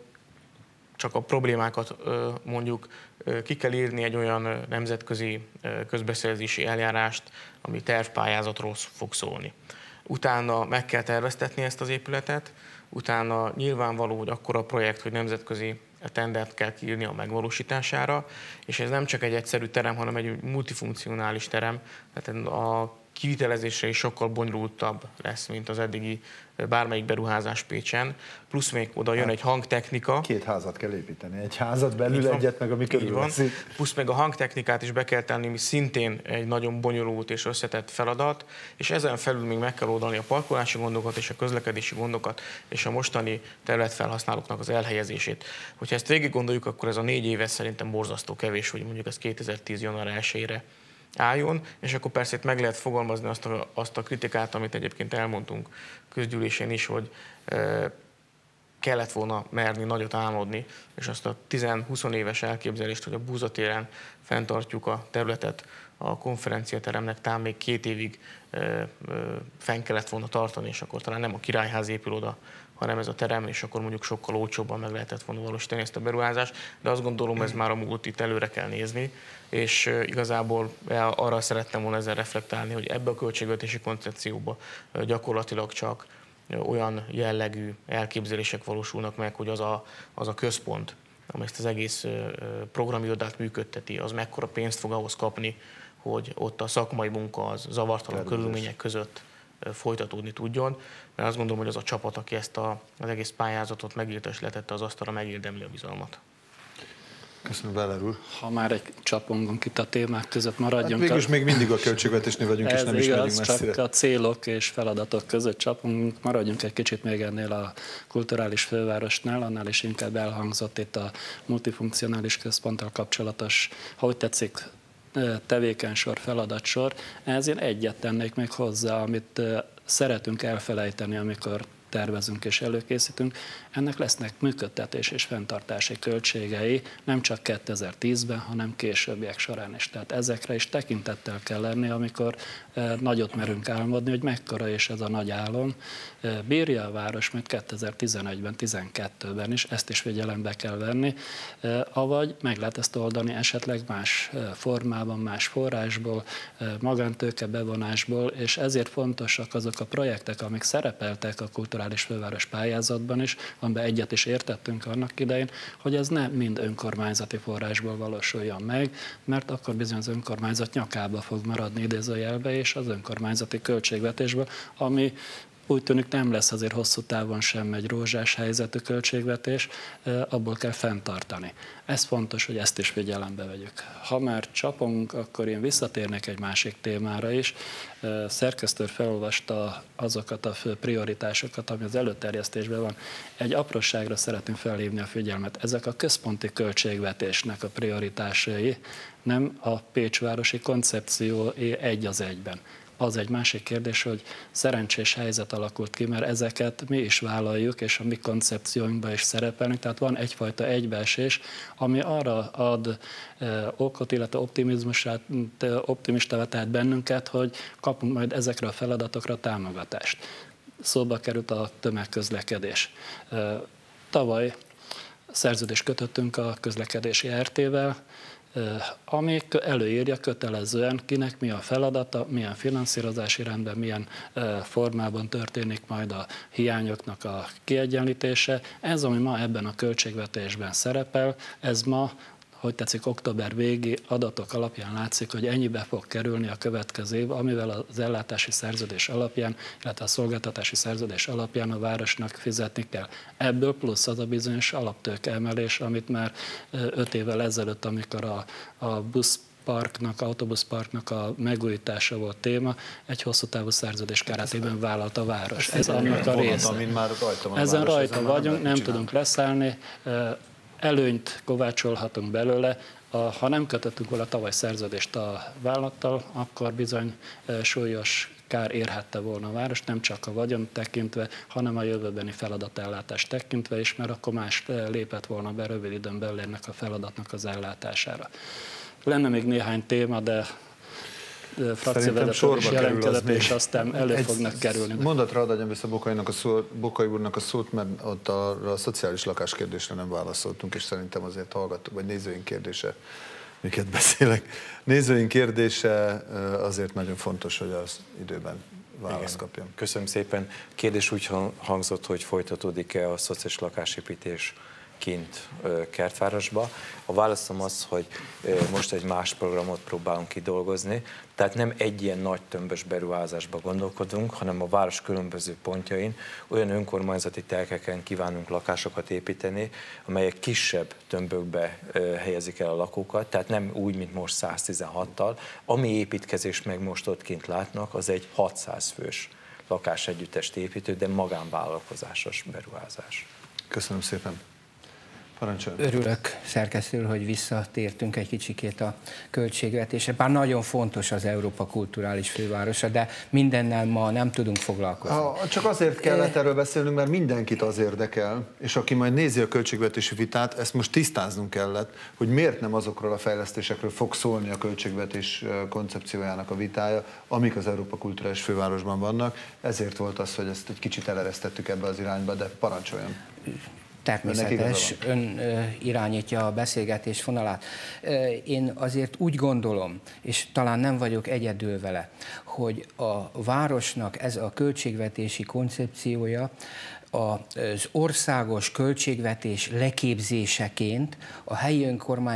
csak a problémákat mondjuk ki kell írni egy olyan nemzetközi közbeszerzési eljárást, ami tervpályázatról fog szólni. Utána meg kell terveztetni ezt az épületet, utána nyilvánvaló, hogy akkora projekt, hogy nemzetközi tendert kell kiírni a megvalósítására, és ez nem csak egy egyszerű terem, hanem egy multifunkcionális terem, tehát a kivitelezésre is sokkal bonyolultabb lesz, mint az eddigi bármelyik beruházás Pécsen. Plusz még oda jön hát, egy hangtechnika. Két házat kell építeni, egy házat belül, egyet meg ami körülveszi. Plusz még a hangtechnikát is be kell tenni, ami szintén egy nagyon bonyolult és összetett feladat, és ezen felül még meg kell oldani a parkolási gondokat és a közlekedési gondokat, és a mostani területfelhasználóknak az elhelyezését. Hogyha ezt végig gondoljuk, akkor ez a négy éves szerintem borzasztó kevés, hogy mondjuk ez kétezer-tíz január elsejére álljon, és akkor persze itt meg lehet fogalmazni azt a, azt a kritikát, amit egyébként elmondtunk közgyűlésén is, hogy e, kellett volna merni nagyot álmodni, és azt a tíz-húsz éves elképzelést, hogy a Búzatéren fenntartjuk a területet a konferenciateremnek, talán még két évig e, e, fenn kellett volna tartani, és akkor talán nem a Királyház épül oda, hanem ez a terem, és akkor mondjuk sokkal olcsóbban meg lehetett volna valósítani ezt a beruházást, de azt gondolom, ez már a múlt, itt előre kell nézni, és igazából arra szerettem volna ezzel reflektálni, hogy ebbe a költségvetési koncepcióba gyakorlatilag csak olyan jellegű elképzelések valósulnak meg, hogy az a, az a központ, amely ezt az egész programirodát működteti, az mekkora pénzt fog ahhoz kapni, hogy ott a szakmai munka az zavartalan körülmények között folytatódni tudjon, mert azt gondolom, hogy az a csapat, aki ezt a, az egész pályázatot megírta és letette az asztalra, megérdemli a bizalmat. Köszönöm, Weller úr. Ha már egy csapongunk itt a témák között, maradjunk. Hát végülis a... még mindig a költségvetésnél vagyunk, és nem is megyünk messzire. Csak a célok és feladatok között csapongunk, maradjunk egy kicsit még ennél a kulturális fővárosnál, annál is inkább elhangzott itt a multifunkcionális központtal kapcsolatos, ha úgy tetszik, tevékenysor, feladatsor. Ehhez én egyet tennék még hozzá, amit szeretünk elfelejteni, amikor tervezünk és előkészítünk, ennek lesznek működtetés és fenntartási költségei nem csak kétezer-tízben, hanem későbbiek során is. Tehát ezekre is tekintettel kell lenni, amikor nagyot merünk álmodni, hogy mekkora is ez a nagy álom. Bírja a város majd kétezer-tizenegyben, tizenkettőben is, ezt is figyelembe kell venni, avagy meg lehet ezt oldani esetleg más formában, más forrásból, magántőke bevonásból, és ezért fontosak azok a projektek, amik szerepeltek a kulturális főváros pályázatban is, amiben egyet is értettünk annak idején, hogy ez nem mind önkormányzati forrásból valósuljon meg, mert akkor bizony az önkormányzat nyakába fog maradni idézőjelbe, és az önkormányzati költségvetésből, ami úgy tűnik nem lesz azért hosszú távon sem egy rózsás helyzetű költségvetés, abból kell fenntartani. Ez fontos, hogy ezt is figyelembe vegyük. Ha már csapunk, akkor én visszatérnék egy másik témára is. Szerkesztő felolvasta azokat a fő prioritásokat, ami az előterjesztésben van. Egy apróságra szeretném felhívni a figyelmet. Ezek a központi költségvetésnek a prioritásai, nem a pécsvárosi koncepció egy az egyben. Az egy másik kérdés, hogy szerencsés helyzet alakult ki, mert ezeket mi is vállaljuk, és a mi koncepcióinkban is szerepelnek, tehát van egyfajta egybeesés, ami arra ad e, okot, illetve optimizmusát, optimistává tehet bennünket, hogy kapunk majd ezekre a feladatokra támogatást. Szóba került a tömegközlekedés. E, tavaly szerződést kötöttünk a közlekedési er té-vel, ami előírja kötelezően, kinek mi a feladata, milyen finanszírozási rendben, milyen formában történik majd a hiányoknak a kiegyenlítése. Ez, ami ma ebben a költségvetésben szerepel, ez ma, hogy tetszik, október végi adatok alapján látszik, hogy ennyibe fog kerülni a következő év, amivel az ellátási szerződés alapján, illetve a szolgáltatási szerződés alapján a városnak fizetni kell. Ebből plusz az a bizonyos alaptőke emelés, amit már öt évvel ezelőtt, amikor a, a busz parknak, autóbuszparknak a megújítása volt téma, egy hosszú távú szerződés keretében vállalt a város. Ez annak a része. Ezen rajta vagyunk, nem tudunk leszállni. Előnyt kovácsolhatunk belőle, ha nem kötöttünk volna tavaly szerződést a vállalattal, akkor bizony súlyos kár érhette volna a város, nem csak a vagyon tekintve, hanem a jövőbeni feladatellátást tekintve is, mert akkor más lépett volna be rövid időn belül ennek a feladatnak az ellátására. Lenne még néhány téma, de frakcióvezető is jelentkezett, és aztán elő fognak kerülni. Mondatra ad adjam vissza Bokainak a szó, Bokai úrnak a szót, mert ott a, a szociális lakáskérdésre nem válaszoltunk, és szerintem azért hallgatók, vagy nézőink kérdése, miket beszélek. Nézőink kérdése azért nagyon fontos, hogy az időben választ kapjon. Köszönöm szépen. Kérdés úgy hangzott, hogy folytatódik-e a szociális lakásépítés kint Kertvárosba. A válaszom az, hogy most egy más programot próbálunk kidolgozni, tehát nem egy ilyen nagy tömbös beruházásba gondolkodunk, hanem a város különböző pontjain olyan önkormányzati telkeken kívánunk lakásokat építeni, amelyek kisebb tömbökbe helyezik el a lakókat, tehát nem úgy, mint most száztizenhattal. Ami építkezés meg most ott kint látnak, az egy hatszáz fős lakásegyüttest építő, de magánvállalkozásos beruházás. Köszönöm szépen. Parancsoljon. Örülök, szerkesztő, hogy visszatértünk egy kicsikét a költségvetésre. Bár nagyon fontos az Európa kulturális fővárosa, de mindennel ma nem tudunk foglalkozni. Ha, csak azért kellett erről beszélnünk, mert mindenkit az érdekel, és aki majd nézi a költségvetési vitát, ezt most tisztáznunk kellett, hogy miért nem azokról a fejlesztésekről fog szólni a költségvetés koncepciójának a vitája, amik az Európa kulturális fővárosban vannak. Ezért volt az, hogy ezt egy kicsit eleresztettük ebbe az irányba, de parancsoljon. Természetes, ön irányítja a beszélgetés fonalát. Én azért úgy gondolom, és talán nem vagyok egyedül vele, hogy a városnak ez a költségvetési koncepciója az országos költségvetés leképzéseként a helyi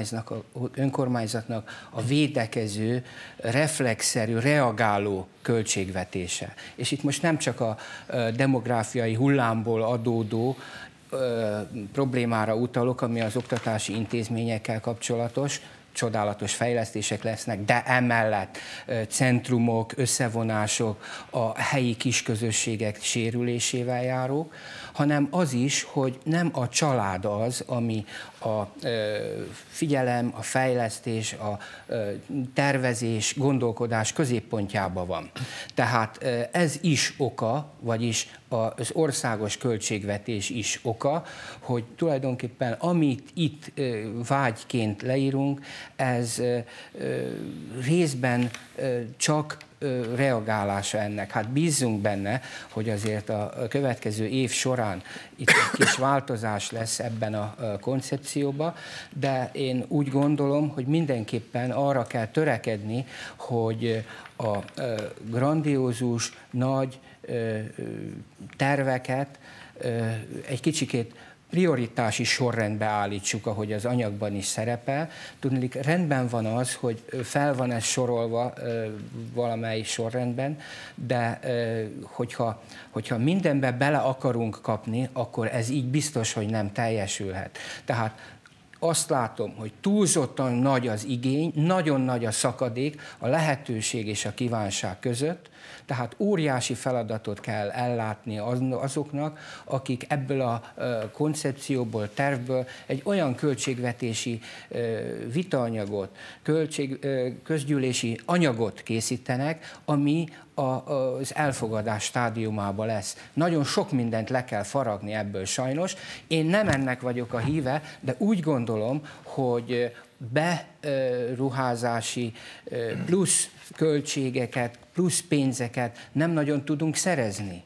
önkormányzatnak a védekező, reflexzerű, reagáló költségvetése. És itt most nem csak a demográfiai hullámból adódó problémára utalok, ami az oktatási intézményekkel kapcsolatos, csodálatos fejlesztések lesznek, de emellett centrumok, összevonások, a helyi kisközösségek sérülésével járók, hanem az is, hogy nem a család az, ami a figyelem, a fejlesztés, a tervezés, gondolkodás középpontjában van. Tehát ez is oka, vagyis az országos költségvetés is oka, hogy tulajdonképpen amit itt vágyként leírunk, ez részben csak reagálása ennek. Hát bízzunk benne, hogy azért a következő év során itt egy kis változás lesz ebben a koncepcióban, de én úgy gondolom, hogy mindenképpen arra kell törekedni, hogy a grandiózus, nagy terveket egy kicsikét prioritási sorrendbe állítsuk, ahogy az anyagban is szerepel. Tudniillik, rendben van az, hogy fel van ez sorolva valamely sorrendben, de hogyha, hogyha mindenbe bele akarunk kapni, akkor ez így biztos, hogy nem teljesülhet. Tehát azt látom, hogy túlzottan nagy az igény, nagyon nagy a szakadék a lehetőség és a kívánság között, tehát óriási feladatot kell ellátni azoknak, akik ebből a koncepcióból, tervből egy olyan költségvetési vitaanyagot, költség, közgyűlési anyagot készítenek, ami az elfogadás stádiumában lesz. Nagyon sok mindent le kell faragni ebből sajnos. Én nem ennek vagyok a híve, de úgy gondolom, hogy beruházási plusz költségeket, plusz pénzeket nem nagyon tudunk szerezni.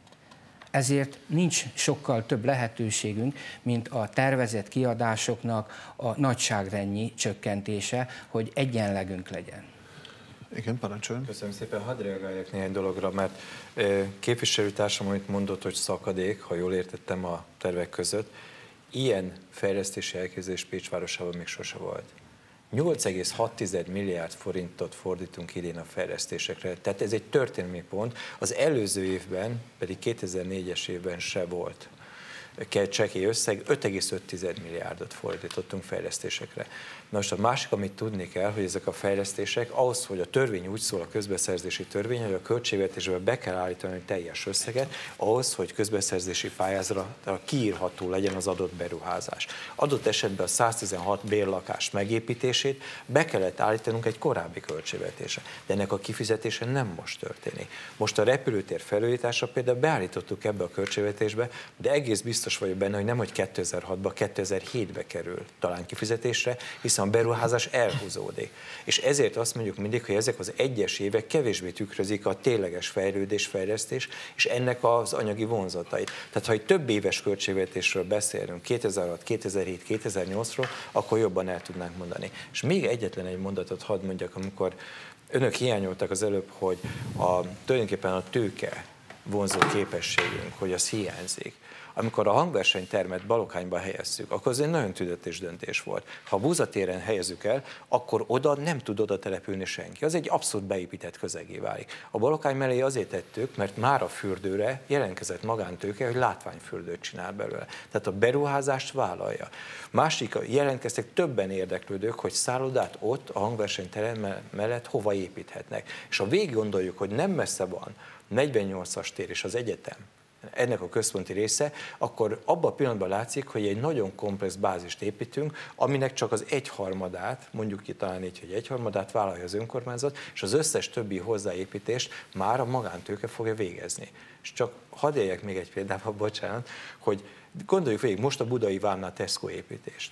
Ezért nincs sokkal több lehetőségünk, mint a tervezett kiadásoknak a nagyságrendnyi csökkentése, hogy egyenlegünk legyen. Igen, parancsoljon. Köszönöm szépen, hadd reagáljak néhány dologra, mert képviselőtársam, amit mondott, hogy szakadék, ha jól értettem a tervek között, ilyen fejlesztési elképzelés Pécs városában még sose volt. nyolc egész hat milliárd forintot fordítunk idén a fejlesztésekre, tehát ez egy történelmi pont, az előző évben, pedig kétezer-négyes évben se volt csekély összeg, öt egész öt milliárdot fordítottunk fejlesztésekre. Na most a másik, amit tudni kell, hogy ezek a fejlesztések ahhoz, hogy a törvény úgy szól, a közbeszerzési törvény, hogy a költségvetésbe be kell állítani egy teljes összeget, ahhoz, hogy közbeszerzési pályázatra kiírható legyen az adott beruházás. Adott esetben a száztizenhat bérlakás megépítését be kellett állítanunk egy korábbi költségvetésre, de ennek a kifizetése nem most történik. Most a repülőtér felújítása például beállítottuk ebbe a költségvetésbe, de egész biztos vagyok benne, hogy nem, hogy kétezer-hatban, kétezer-hétben kerül talán kifizetésre, hiszen a beruházás elhúzódik. És ezért azt mondjuk mindig, hogy ezek az egyes évek kevésbé tükrözik a tényleges fejlődés, fejlesztés, és ennek az anyagi vonzatait. Tehát ha egy több éves költségvetésről beszélünk, kétezer-hat, kétezer-hét, kétezer-nyolcról, akkor jobban el tudnánk mondani. És még egyetlen egy mondatot hadd mondjak, amikor önök hiányoltak az előbb, hogy a, tulajdonképpen a tőke vonzó képességünk, hogy az hiányzik. Amikor a hangversenytermet Balokányba helyezzük, akkor az egy nagyon tüdetés döntés volt. Ha a Búzatéren helyezzük el, akkor oda nem tud oda települni senki. Az egy abszolút beépített közegé válik. A Balokány mellé azért tettük, mert már a fürdőre jelentkezett magántőke, hogy látványfürdőt csinál belőle. Tehát a beruházást vállalja. Másik, jelentkeztek többen érdeklődők, hogy szállodát ott a hangversenyterem mellett hova építhetnek. És ha végig gondoljuk, hogy nem messze van negyvennyolcas tér és az egyetem, ennek a központi része, akkor abban a pillanatban látszik, hogy egy nagyon komplex bázist építünk, aminek csak az egyharmadát, mondjuk ki talán így, hogy egyharmadát vállalja az önkormányzat, és az összes többi hozzáépítést már a magántőke fogja végezni. És csak hadd éljek még egy példával, bocsánat, hogy gondoljuk végig most a Budai Vámnál Tesco építést.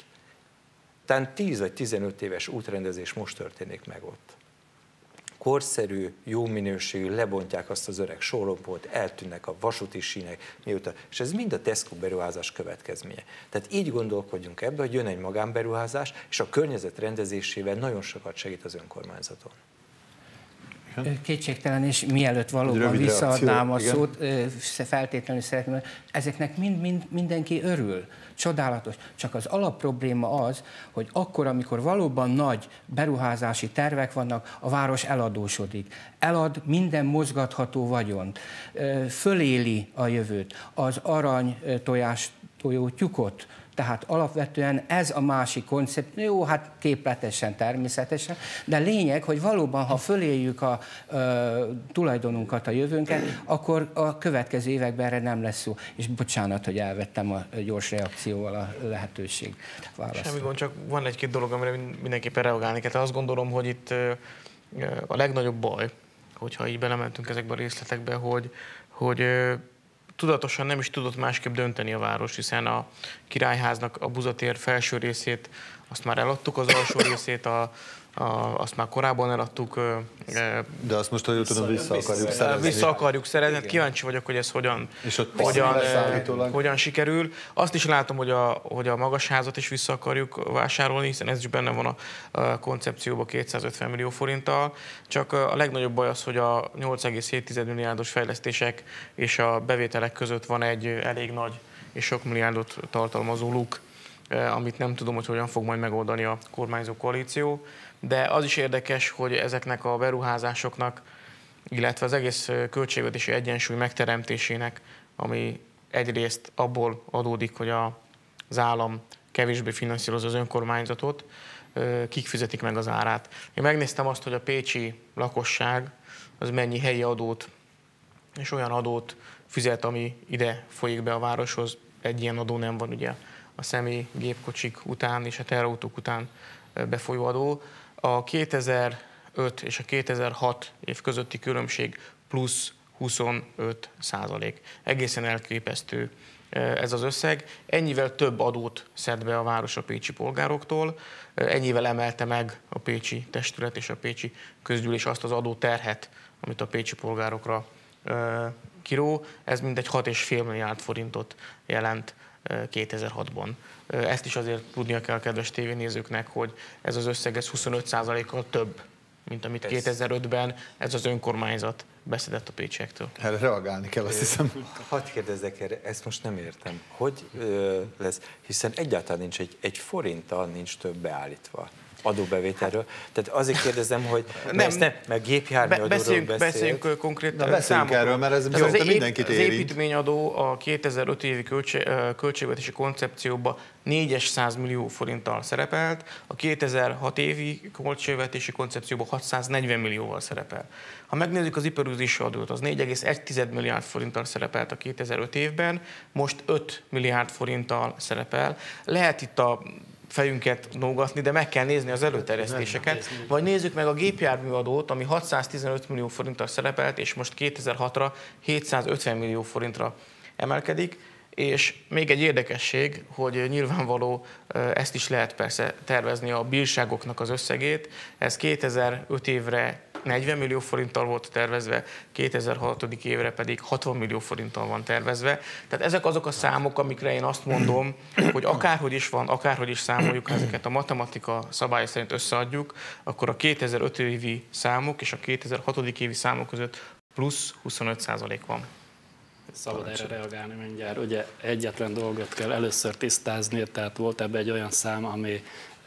Tehát tíz vagy tizenöt éves útrendezés most történik meg ott. Korszerű, jó minőségű, lebontják azt az öreg sorompót, eltűnnek a vasúti sínek, mióta, és ez mind a Tesco beruházás következménye. Tehát így gondolkodjunk ebbe, hogy jön egy magánberuházás, és a környezet rendezésével nagyon sokat segít az önkormányzaton. Kétségtelen, és mielőtt valóban visszaadnám a szót, feltétlenül szeretném, ezeknek mind, mind, mindenki örül. Csodálatos. Csak az alapprobléma az, hogy akkor, amikor valóban nagy beruházási tervek vannak, a város eladósodik. Elad minden mozgatható vagyont. Föléli a jövőt. Az arany tojás tojó tyukot Tehát alapvetően ez a másik koncepció, jó, hát képletesen természetesen, de lényeg, hogy valóban, ha föléljük a a tulajdonunkat, a jövőnket, akkor a következő években erre nem lesz szó. És bocsánat, hogy elvettem a gyors reakcióval a lehetőség választ. Semmi gond, csak van egy-két dolog, amire mindenképpen reagálni kell. Azt gondolom, hogy itt a legnagyobb baj, hogyha így belementünk ezekbe a részletekbe, hogy, hogy tudatosan nem is tudott másképp dönteni a város, hiszen a Királyháznak a Buzatér felső részét, azt már eladtuk, az alsó részét, a, a, azt már korábban eladtuk. De azt most, hogy tudom, vissza akarjuk szerezni. Vissza akarjuk szerezni, kíváncsi vagyok, hogy ez hogyan, és ott hogyan, hogyan sikerül. Azt is látom, hogy a, hogy a Magasházat is vissza akarjuk vásárolni, hiszen ez is benne van a, a koncepcióban kétszázötven millió forinttal. Csak a legnagyobb baj az, hogy a nyolc egész hét milliárdos fejlesztések és a bevételek között van egy elég nagy és sok milliárdot tartalmazó luk, amit nem tudom, hogy hogyan fog majd megoldani a kormányzó koalíció. De az is érdekes, hogy ezeknek a beruházásoknak, illetve az egész költségvetési egyensúly megteremtésének, ami egyrészt abból adódik, hogy az állam kevésbé finanszírozza az önkormányzatot, kik fizetik meg az árát. Én megnéztem azt, hogy a pécsi lakosság az mennyi helyi adót és olyan adót fizet, ami ide folyik be a városhoz. Egy ilyen adó nem van ugye a személy gépkocsik után és a teherautók után befolyó adó. A kétezer-öt és a kétezer-hat év közötti különbség plusz huszonöt százalék. Egészen elképesztő ez az összeg. Ennyivel több adót szed be a város a pécsi polgároktól, ennyivel emelte meg a pécsi testület és a pécsi közgyűlés azt az adóterhet, amit a pécsi polgárokra kiró. Ez mindegy hat egész öt milliárd forintot jelent kétezer-hatban. Ezt is azért tudnia kell, kedves tévénézőknek, hogy ez az összeg ez huszonöt százalékkal több, mint amit ez... kétezer-ötben ez az önkormányzat beszedett a pécsiektől. Erre reagálni kell, azt hiszem. Hadd kérdezzek erre, ezt most nem értem. Hogy ö, lesz? Hiszen egyáltalán nincs egy, egy forinttal nincs több beállítva adóbevételről. Tehát azért kérdezem, hogy nem, nem, meg gépjárműadóról beszéljünk, beszél. beszéljünk konkrét Na, számokról. Erről, mert ez, ez az, mindenkit az építményadó a kétezer-öt évi költség, költségvetési koncepcióban négyeszáz millió forinttal szerepelt, a kétezer-hat évi költségvetési koncepcióban hatszáznegyven millióval szerepel. Ha megnézzük az iparűzési adót, az négy egész egy milliárd forinttal szerepelt a kétezer-öt évben, most öt milliárd forinttal szerepel. Lehet itt a fejünket nógatni, de meg kell nézni az előterjesztéseket. Vagy nézzük meg a gépjárműadót, ami hatszáztizenöt millió forinttal szerepelt, és most kétezer-hatra hétszázötven millió forintra emelkedik. És még egy érdekesség, hogy nyilvánvaló ezt is lehet persze tervezni a bírságoknak az összegét. Ez kétezer-öt évre negyven millió forinttal volt tervezve, kétezer-hat évre pedig hatvan millió forinttal van tervezve. Tehát ezek azok a számok, amikre én azt mondom, hogy akárhogy is van, akárhogy is számoljuk, ezeket a matematika szabály szerint összeadjuk, akkor a kétezer-öt évi számok és a kétezer-hat évi számok között plusz huszonöt százalék van. Szabad erre reagálni mindjárt. Ugye egyetlen dolgot kell először tisztázni, tehát volt ebben egy olyan szám, ami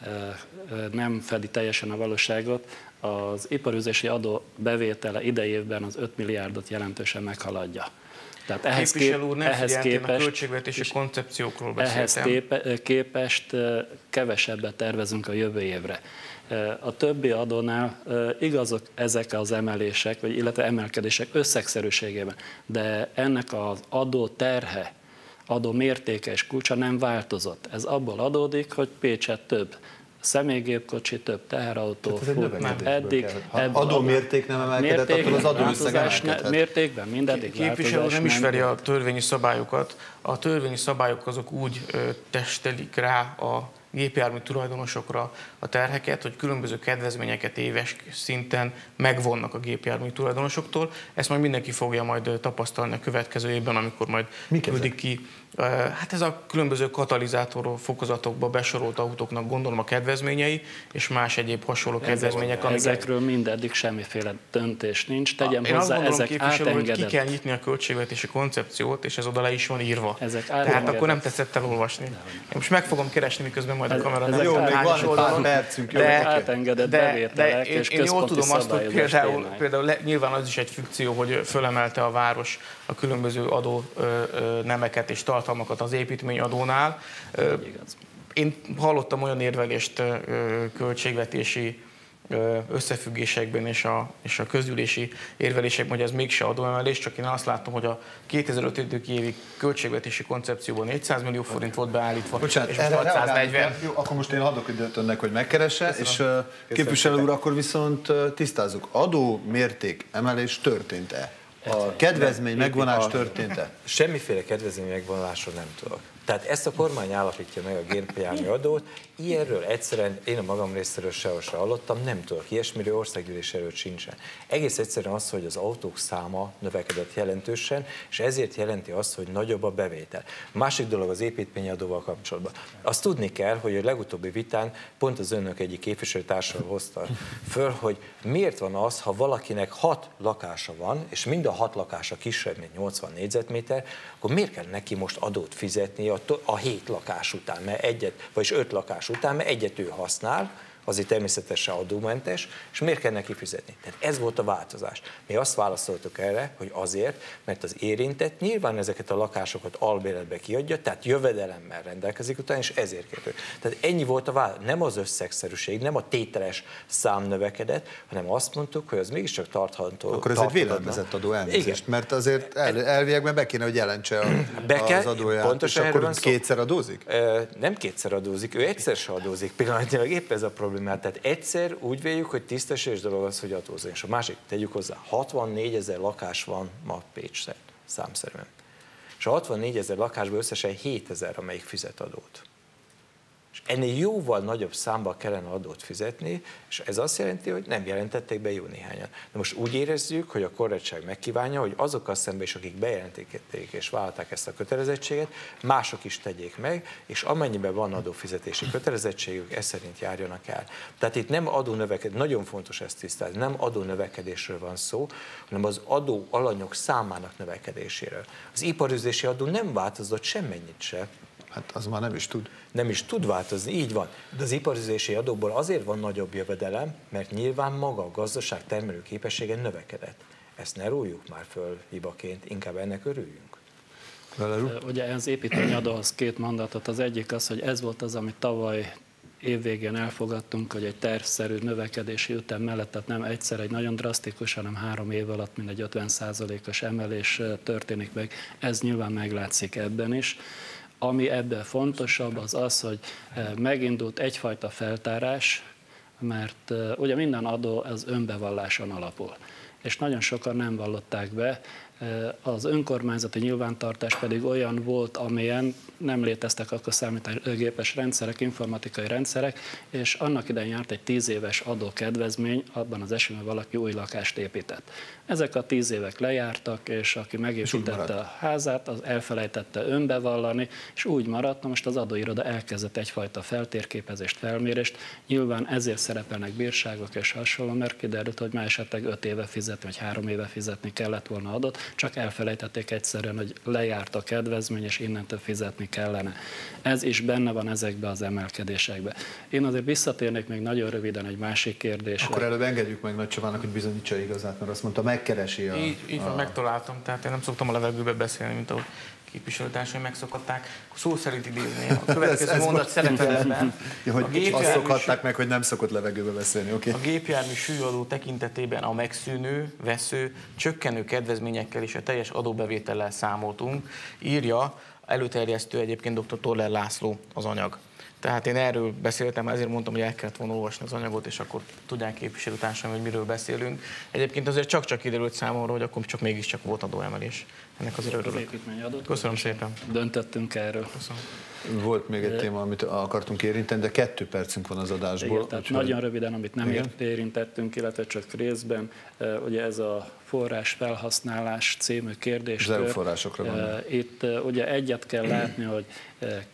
nem fedi teljesen a valóságot. Az iparűzési adó bevétele idejében az öt milliárdot jelentősen meghaladja. Tehát ehhez, kép, úr, ehhez képest, a költségvetési koncepciókról beszéltem. Ehhez képe, képest kevesebbet tervezünk a jövő évre. A többi adónál igazok ezek az emelések, vagy illetve emelkedések összegszerűségében, de ennek az adó terhe, adó mértéke és kulcsa nem változott. Ez abból adódik, hogy Pécset több személygépkocsi, több teherautó fut, eddig. Ha adómérték nem emelkedett, akkor az adóösszeg emelkedhet. Mértékben mindeddig Képviselő nem ismeri a törvényi szabályokat. A törvényi szabályok azok úgy testelik rá a gépjármű tulajdonosokra a terheket, hogy különböző kedvezményeket éves szinten megvonnak a gépjármű tulajdonosoktól. Ezt majd mindenki fogja majd tapasztalni a következő évben, amikor majd küldik ki. Hát ez a különböző katalizátor fokozatokba besorolt autóknak gondolom a kedvezményei, és más egyéb hasonló kedvezmények. Amiket... Ezekről mindeddig semmiféle döntés nincs. Tegyem Én hozzá, azt gondolom, ezek átengedett. Hogy ki kell nyitni a költségvetési koncepciót, és ez oda le is van írva. Ezek Tehát akkor nem tetszett elolvasni. Én most meg fogom keresni, miközben majd a kamera. Ezek jó, még van egy pár percünk. Jó, de, okay. átengedett bevételek én, és én jól tudom azt, hogy például, például le, nyilván az is egy fikció, hogy fölemelte a város a különböző adó ö, ö, nemeket és tartalmakat az építményadónál. Ö, én hallottam olyan érvelést ö, költségvetési összefüggésekben és a, és a közgyűlési érvelésekben, hogy ez mégse adóemelés, csak én azt látom, hogy a kétezer-öt évi költségvetési koncepcióban négyszáz millió forint volt beállítva, Bocsánat, és most hatszáznegyven. Jó, akkor most én adok időt önnek, hogy megkeresse, Köszönöm. és képviselő úr, akkor viszont tisztázzuk, adó mérték emelés történt-e? A kedvezmény megvonás történt-e? Semmiféle kedvezmény megvonásról nem tudok. Tehát ezt a kormány állapítja meg a gépjármű adót, ilyenről egyszerűen én a magam részéről sehol sem hallottam, nem tudok ilyesmiről, országgyűlés előtt sincsen. Egész egyszerűen az, hogy az autók száma növekedett jelentősen, és ezért jelenti azt, hogy nagyobb a bevétel. Másik dolog az építményadóval kapcsolatban. Azt tudni kell, hogy a legutóbbi vitán pont az önök egyik képviselőtársa hozta föl, hogy miért van az, ha valakinek hat lakása van, és mind a hat lakása kisebb, mint nyolcvan négyzetméter, akkor miért kell neki most adót fizetni a, a hét lakás után, mert egyet, vagyis öt lakás után, mert egyet ő használ, azért természetesen adómentes, és miért kell neki fizetni? Tehát ez volt a változás. Mi azt válaszoltuk erre, hogy azért, mert az érintett nyilván ezeket a lakásokat albérletbe kiadja, tehát jövedelemmel rendelkezik utána, és ezért kértő. Tehát ennyi volt a válasz. Nem az összegszerűség, nem a tételes szám növekedett, hanem azt mondtuk, hogy az mégiscsak tartható. Akkor ez egy vélelmezett adó, elnézést, mert azért el, elviekben be kéne, hogy jelentse a, be kell, az adóját, pontosan és akkor kétszer adózik? Nem kétszer adózik, ő egyszer se adózik, pillanatnyilag épp ez a probléma. Tehát egyszer úgy véljük, hogy tisztességes dolog az, hogy adózzon. És a másik, tegyük hozzá, hatvannégyezer lakás van ma Pécsen számszerűen. És a hatvannégyezer lakásból összesen hétezer, amelyik fizet adót. És ennél jóval nagyobb számba kellene adót fizetni, és ez azt jelenti, hogy nem jelentették be jó néhányan. De most úgy érezzük, hogy a korrektság megkívánja, hogy azokkal szemben is, akik bejelentették és vállalták ezt a kötelezettséget, mások is tegyék meg, és amennyiben van adófizetési kötelezettségük, ez szerint járjanak el. Tehát itt nem adónövekedés, nagyon fontos ezt tisztázni, nem adónövekedésről van szó, hanem az adó alanyok számának növekedéséről. Az iparüzési adó nem változott semmennyit se. Hát az már nem is tud. Nem is tud változni, így van. De az iparüzési adóból azért van nagyobb jövedelem, mert nyilván maga a gazdaság termelő képessége növekedett. Ezt ne rújjuk már föl hibaként, inkább ennek örüljünk. Ugye az építményadóhoz két mondatot. Az egyik az, hogy ez volt az, amit tavaly évvégén elfogadtunk, hogy egy tervszerű növekedési ütem mellett, tehát nem egyszer egy nagyon drasztikus, hanem három év alatt mindegy ötven százalékos emelés történik meg. Ez nyilván meglátszik ebben is. Ami ebben fontosabb, az az, hogy megindult egyfajta feltárás, mert ugye minden adó az önbevalláson alapul, és nagyon sokan nem vallották be. Az önkormányzati nyilvántartás pedig olyan volt, amilyen nem léteztek akkor számítógépes rendszerek, informatikai rendszerek, és annak idején járt egy tíz éves adókedvezmény, abban az esetben valaki új lakást épített. Ezek a tíz évek lejártak, és aki megépítette a házát, az elfelejtette önbevallani, és úgy maradt. Most az adóiroda elkezdett egyfajta feltérképezést, felmérést. Nyilván ezért szerepelnek bírságok és hasonló, mert kiderült, hogy már esetleg öt éve fizetni, vagy három éve fizetni kellett volna adót, csak elfelejtették egyszerűen, hogy lejárt a kedvezmény, és innentől fizetni kellene. Ez is benne van ezekbe az emelkedésekbe. Én azért visszatérnék még nagyon röviden egy másik kérdésre. Akkor előbb engedjük meg Nagy Csavának, hogy bizonyítsa igazát, mert azt mondta, megkeresi a... Így, így van, a... megtaláltam, tehát én nem szoktam a levegőbe beszélni, mint ahogy képviselőtársaim megszokhatták. Szó szerint idézni. A következő ez, mondat szerepelben. Ja, hogy azt szokhatták meg, hogy nem szokott levegőbe beszélni. Okay. A gépjármű súlyadó tekintetében a megszűnő, vesző, csökkenő kedvezményekkel és a teljes adóbevétellel számoltunk, írja előterjesztő egyébként dr. Toller László az anyag. Tehát én erről beszéltem, ezért mondtam, hogy el kellett volna olvasni az anyagot, és akkor tudják képviselőtársaim, hogy miről beszélünk. Egyébként azért csak-csak kiderült számomra, hogy akkor csak mégiscsak volt adóemelés. Ennek azért örülök. Köszönöm szépen. Döntöttünk erről. Köszönöm. Volt még egy téma, amit akartunk érinteni, de kettő percünk van az adásból. Igen, tehát nagyon röviden, amit nem igen? érintettünk, illetve csak részben, ugye ez a forrás felhasználás című kérdéskör. Az EU forrásokra van. Itt ugye egyet kell látni, hogy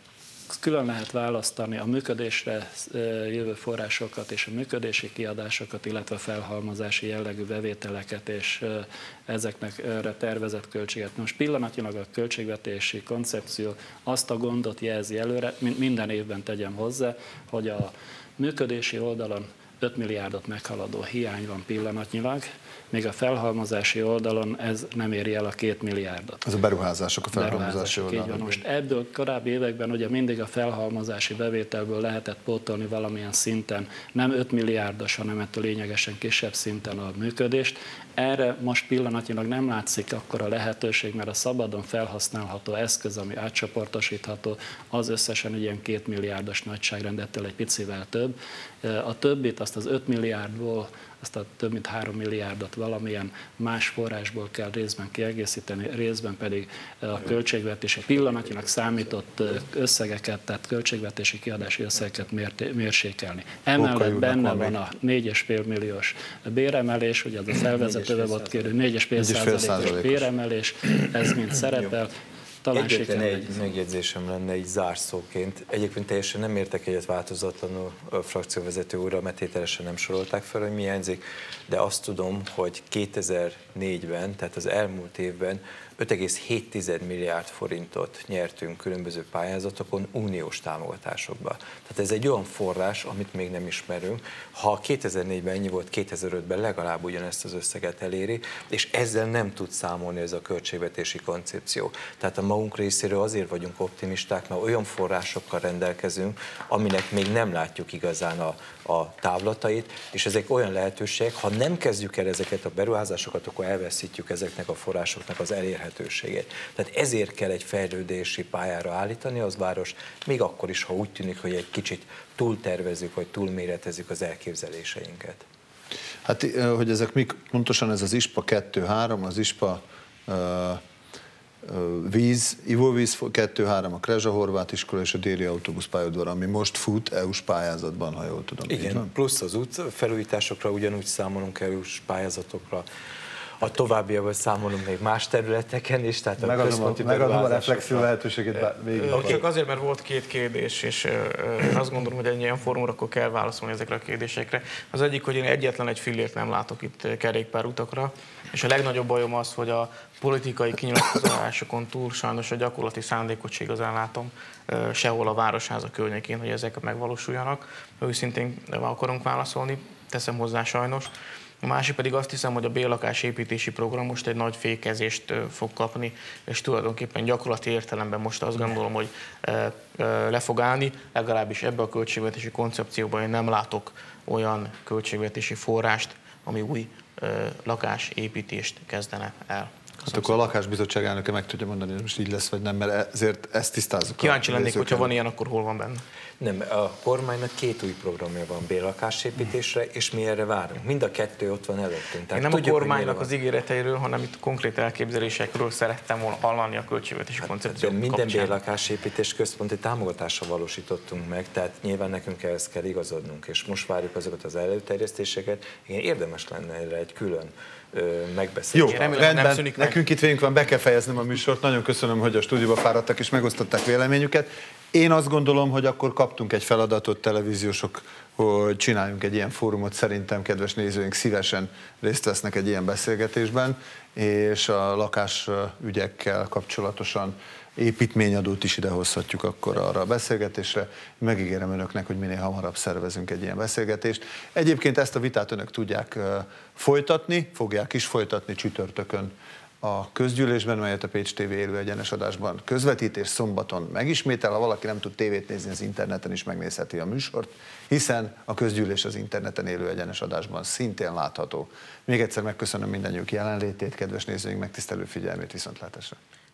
külön lehet választani a működésre jövő forrásokat és a működési kiadásokat, illetve a felhalmozási jellegű bevételeket és ezeknek erre tervezett költséget. Most pillanatnyilag a költségvetési koncepció azt a gondot jelzi előre, mint minden évben tegyem hozzá, hogy a működési oldalon öt milliárdot meghaladó hiány van pillanatnyilag, még a felhalmozási oldalon ez nem éri el a két milliárdot. Ez a beruházások a felhalmozási oldalon. Így van. Most ebből korábbi években ugye mindig a felhalmozási bevételből lehetett pótolni valamilyen szinten, nem öt milliárdos, hanem ettől lényegesen kisebb szinten a működést. Erre most pillanatnyilag nem látszik akkora lehetőség, mert a szabadon felhasználható eszköz, ami átcsoportosítható, az összesen ilyen két milliárdos nagyságrendettől egy picivel több. A többit, azt az öt milliárdból, azt a több mint három milliárdot valamilyen más forrásból kell részben kiegészíteni, részben pedig a költségvetési pillanatnyilag számított összegeket, tehát költségvetési kiadási összegeket mérsékelni. Emellett benne van a négy egész öt milliós béremelés, ugye az a felvezetőbe volt kérő négy egész öt százalékos béremelés, ez mind szerepel. Egyetlen egy megjegyzésem lenne így zárszóként. Egyébként teljesen nem értek egyet változatlanul a frakcióvezető úrral, mert tételesen nem sorolták fel, hogy mi hiányzik, de azt tudom, hogy kétezer-négyben, tehát az elmúlt évben öt egész hét milliárd forintot nyertünk különböző pályázatokon uniós támogatásokba. Tehát ez egy olyan forrás, amit még nem ismerünk. Ha kétezer-négyben ennyi volt, kétezer-ötben legalább ugyanezt az összeget eléri, és ezzel nem tud számolni ez a költségvetési koncepció. Tehát a magunk részéről azért vagyunk optimisták, mert olyan forrásokkal rendelkezünk, aminek még nem látjuk igazán a, a távlatait, és ezek olyan lehetőségek, ha nem kezdjük el ezeket a beruházásokat, akkor elveszítjük ezeknek a forrásoknak az elérhetőségét. Tehát ezért kell egy fejlődési pályára állítani az város, még akkor is, ha úgy tűnik, hogy egy kicsit túltervezzük, vagy túlméretezzük az elképzeléseinket. Hát, hogy ezek mik, pontosan ez az i es pé á kettő három, az i es pé á uh, víz, ivóvíz kettő három, a Krezsa Horváth iskola és a Déli autóbuszpályaudvar, ami most fut é u-s pályázatban, ha jól tudom. Igen, plusz az út felújításokra ugyanúgy számolunk é u-s pályázatokra. A továbbiakban számolunk még más területeken is, tehát a megadom központi a, megadom a reflexió lehetőséget végig. Okay. Csak azért, mert volt két kérdés, és én azt gondolom, hogy egy ilyen fórumra akkor kell válaszolni ezekre a kérdésekre. Az egyik, hogy én egyetlen egy fillért nem látok itt kerékpárutakra, és a legnagyobb bajom az, hogy a politikai kinyilatkozásokon túl sajnos a gyakorlati szándékot se igazán látom sehol a Városháza környékén, hogy ezek megvalósuljanak. Őszintén akarunk válaszolni, teszem hozzá sajnos. A másik pedig azt hiszem, hogy a bérlakás építési program most egy nagy fékezést fog kapni, és tulajdonképpen gyakorlati értelemben most azt gondolom, hogy le fog állni, legalábbis ebbe a költségvetési koncepcióban én nem látok olyan költségvetési forrást, ami új lakásépítést kezdene el. Hát akkor a lakásbizottság elnöke meg tudja mondani, hogy most így lesz, vagy nem, mert ezért ezt tisztázzuk. Kíváncsi lennék, hogyha van ilyen, akkor hol van benne? Nem, a kormánynak két új programja van bérlakásépítésre, és mi erre várunk. Mind a kettő ott van előttünk. Én nem tudjuk, a kormánynak az ígéreteiről, hanem itt konkrét elképzelésekről szerettem volna hallani a költségvetési hát, koncepció minden kapcsán. Bérlakásépítés központi támogatással valósítottunk meg, tehát nyilván nekünk ehhez kell igazodnunk, és most várjuk azokat az előterjesztéseket. Igen, érdemes lenne erre egy külön megbeszélni. Jó, remélem, rendben, nem nekünk itt végünk van, be kell fejeznem a műsort. Nagyon köszönöm, hogy a stúdióba fáradtak és megosztották véleményüket. Én azt gondolom, hogy akkor kaptunk egy feladatot, televíziósok, hogy csináljunk egy ilyen fórumot. Szerintem, kedves nézőink, szívesen részt vesznek egy ilyen beszélgetésben, és a lakásügyekkel kapcsolatosan építményadót is idehozhatjuk akkor arra a beszélgetésre. Megígérem önöknek, hogy minél hamarabb szervezünk egy ilyen beszélgetést. Egyébként ezt a vitát önök tudják folytatni, fogják is folytatni csütörtökön a közgyűlésben, melyet a Pécs té vé élő egyenes adásban közvetít, és szombaton megismétel. Ha valaki nem tud tévét nézni, az interneten is megnézheti a műsort, hiszen a közgyűlés az interneten élő egyenes adásban szintén látható. Még egyszer megköszönöm mindannyiuk jelenlétét, kedves nézőink megtisztelő figyelmét, viszontlátásra!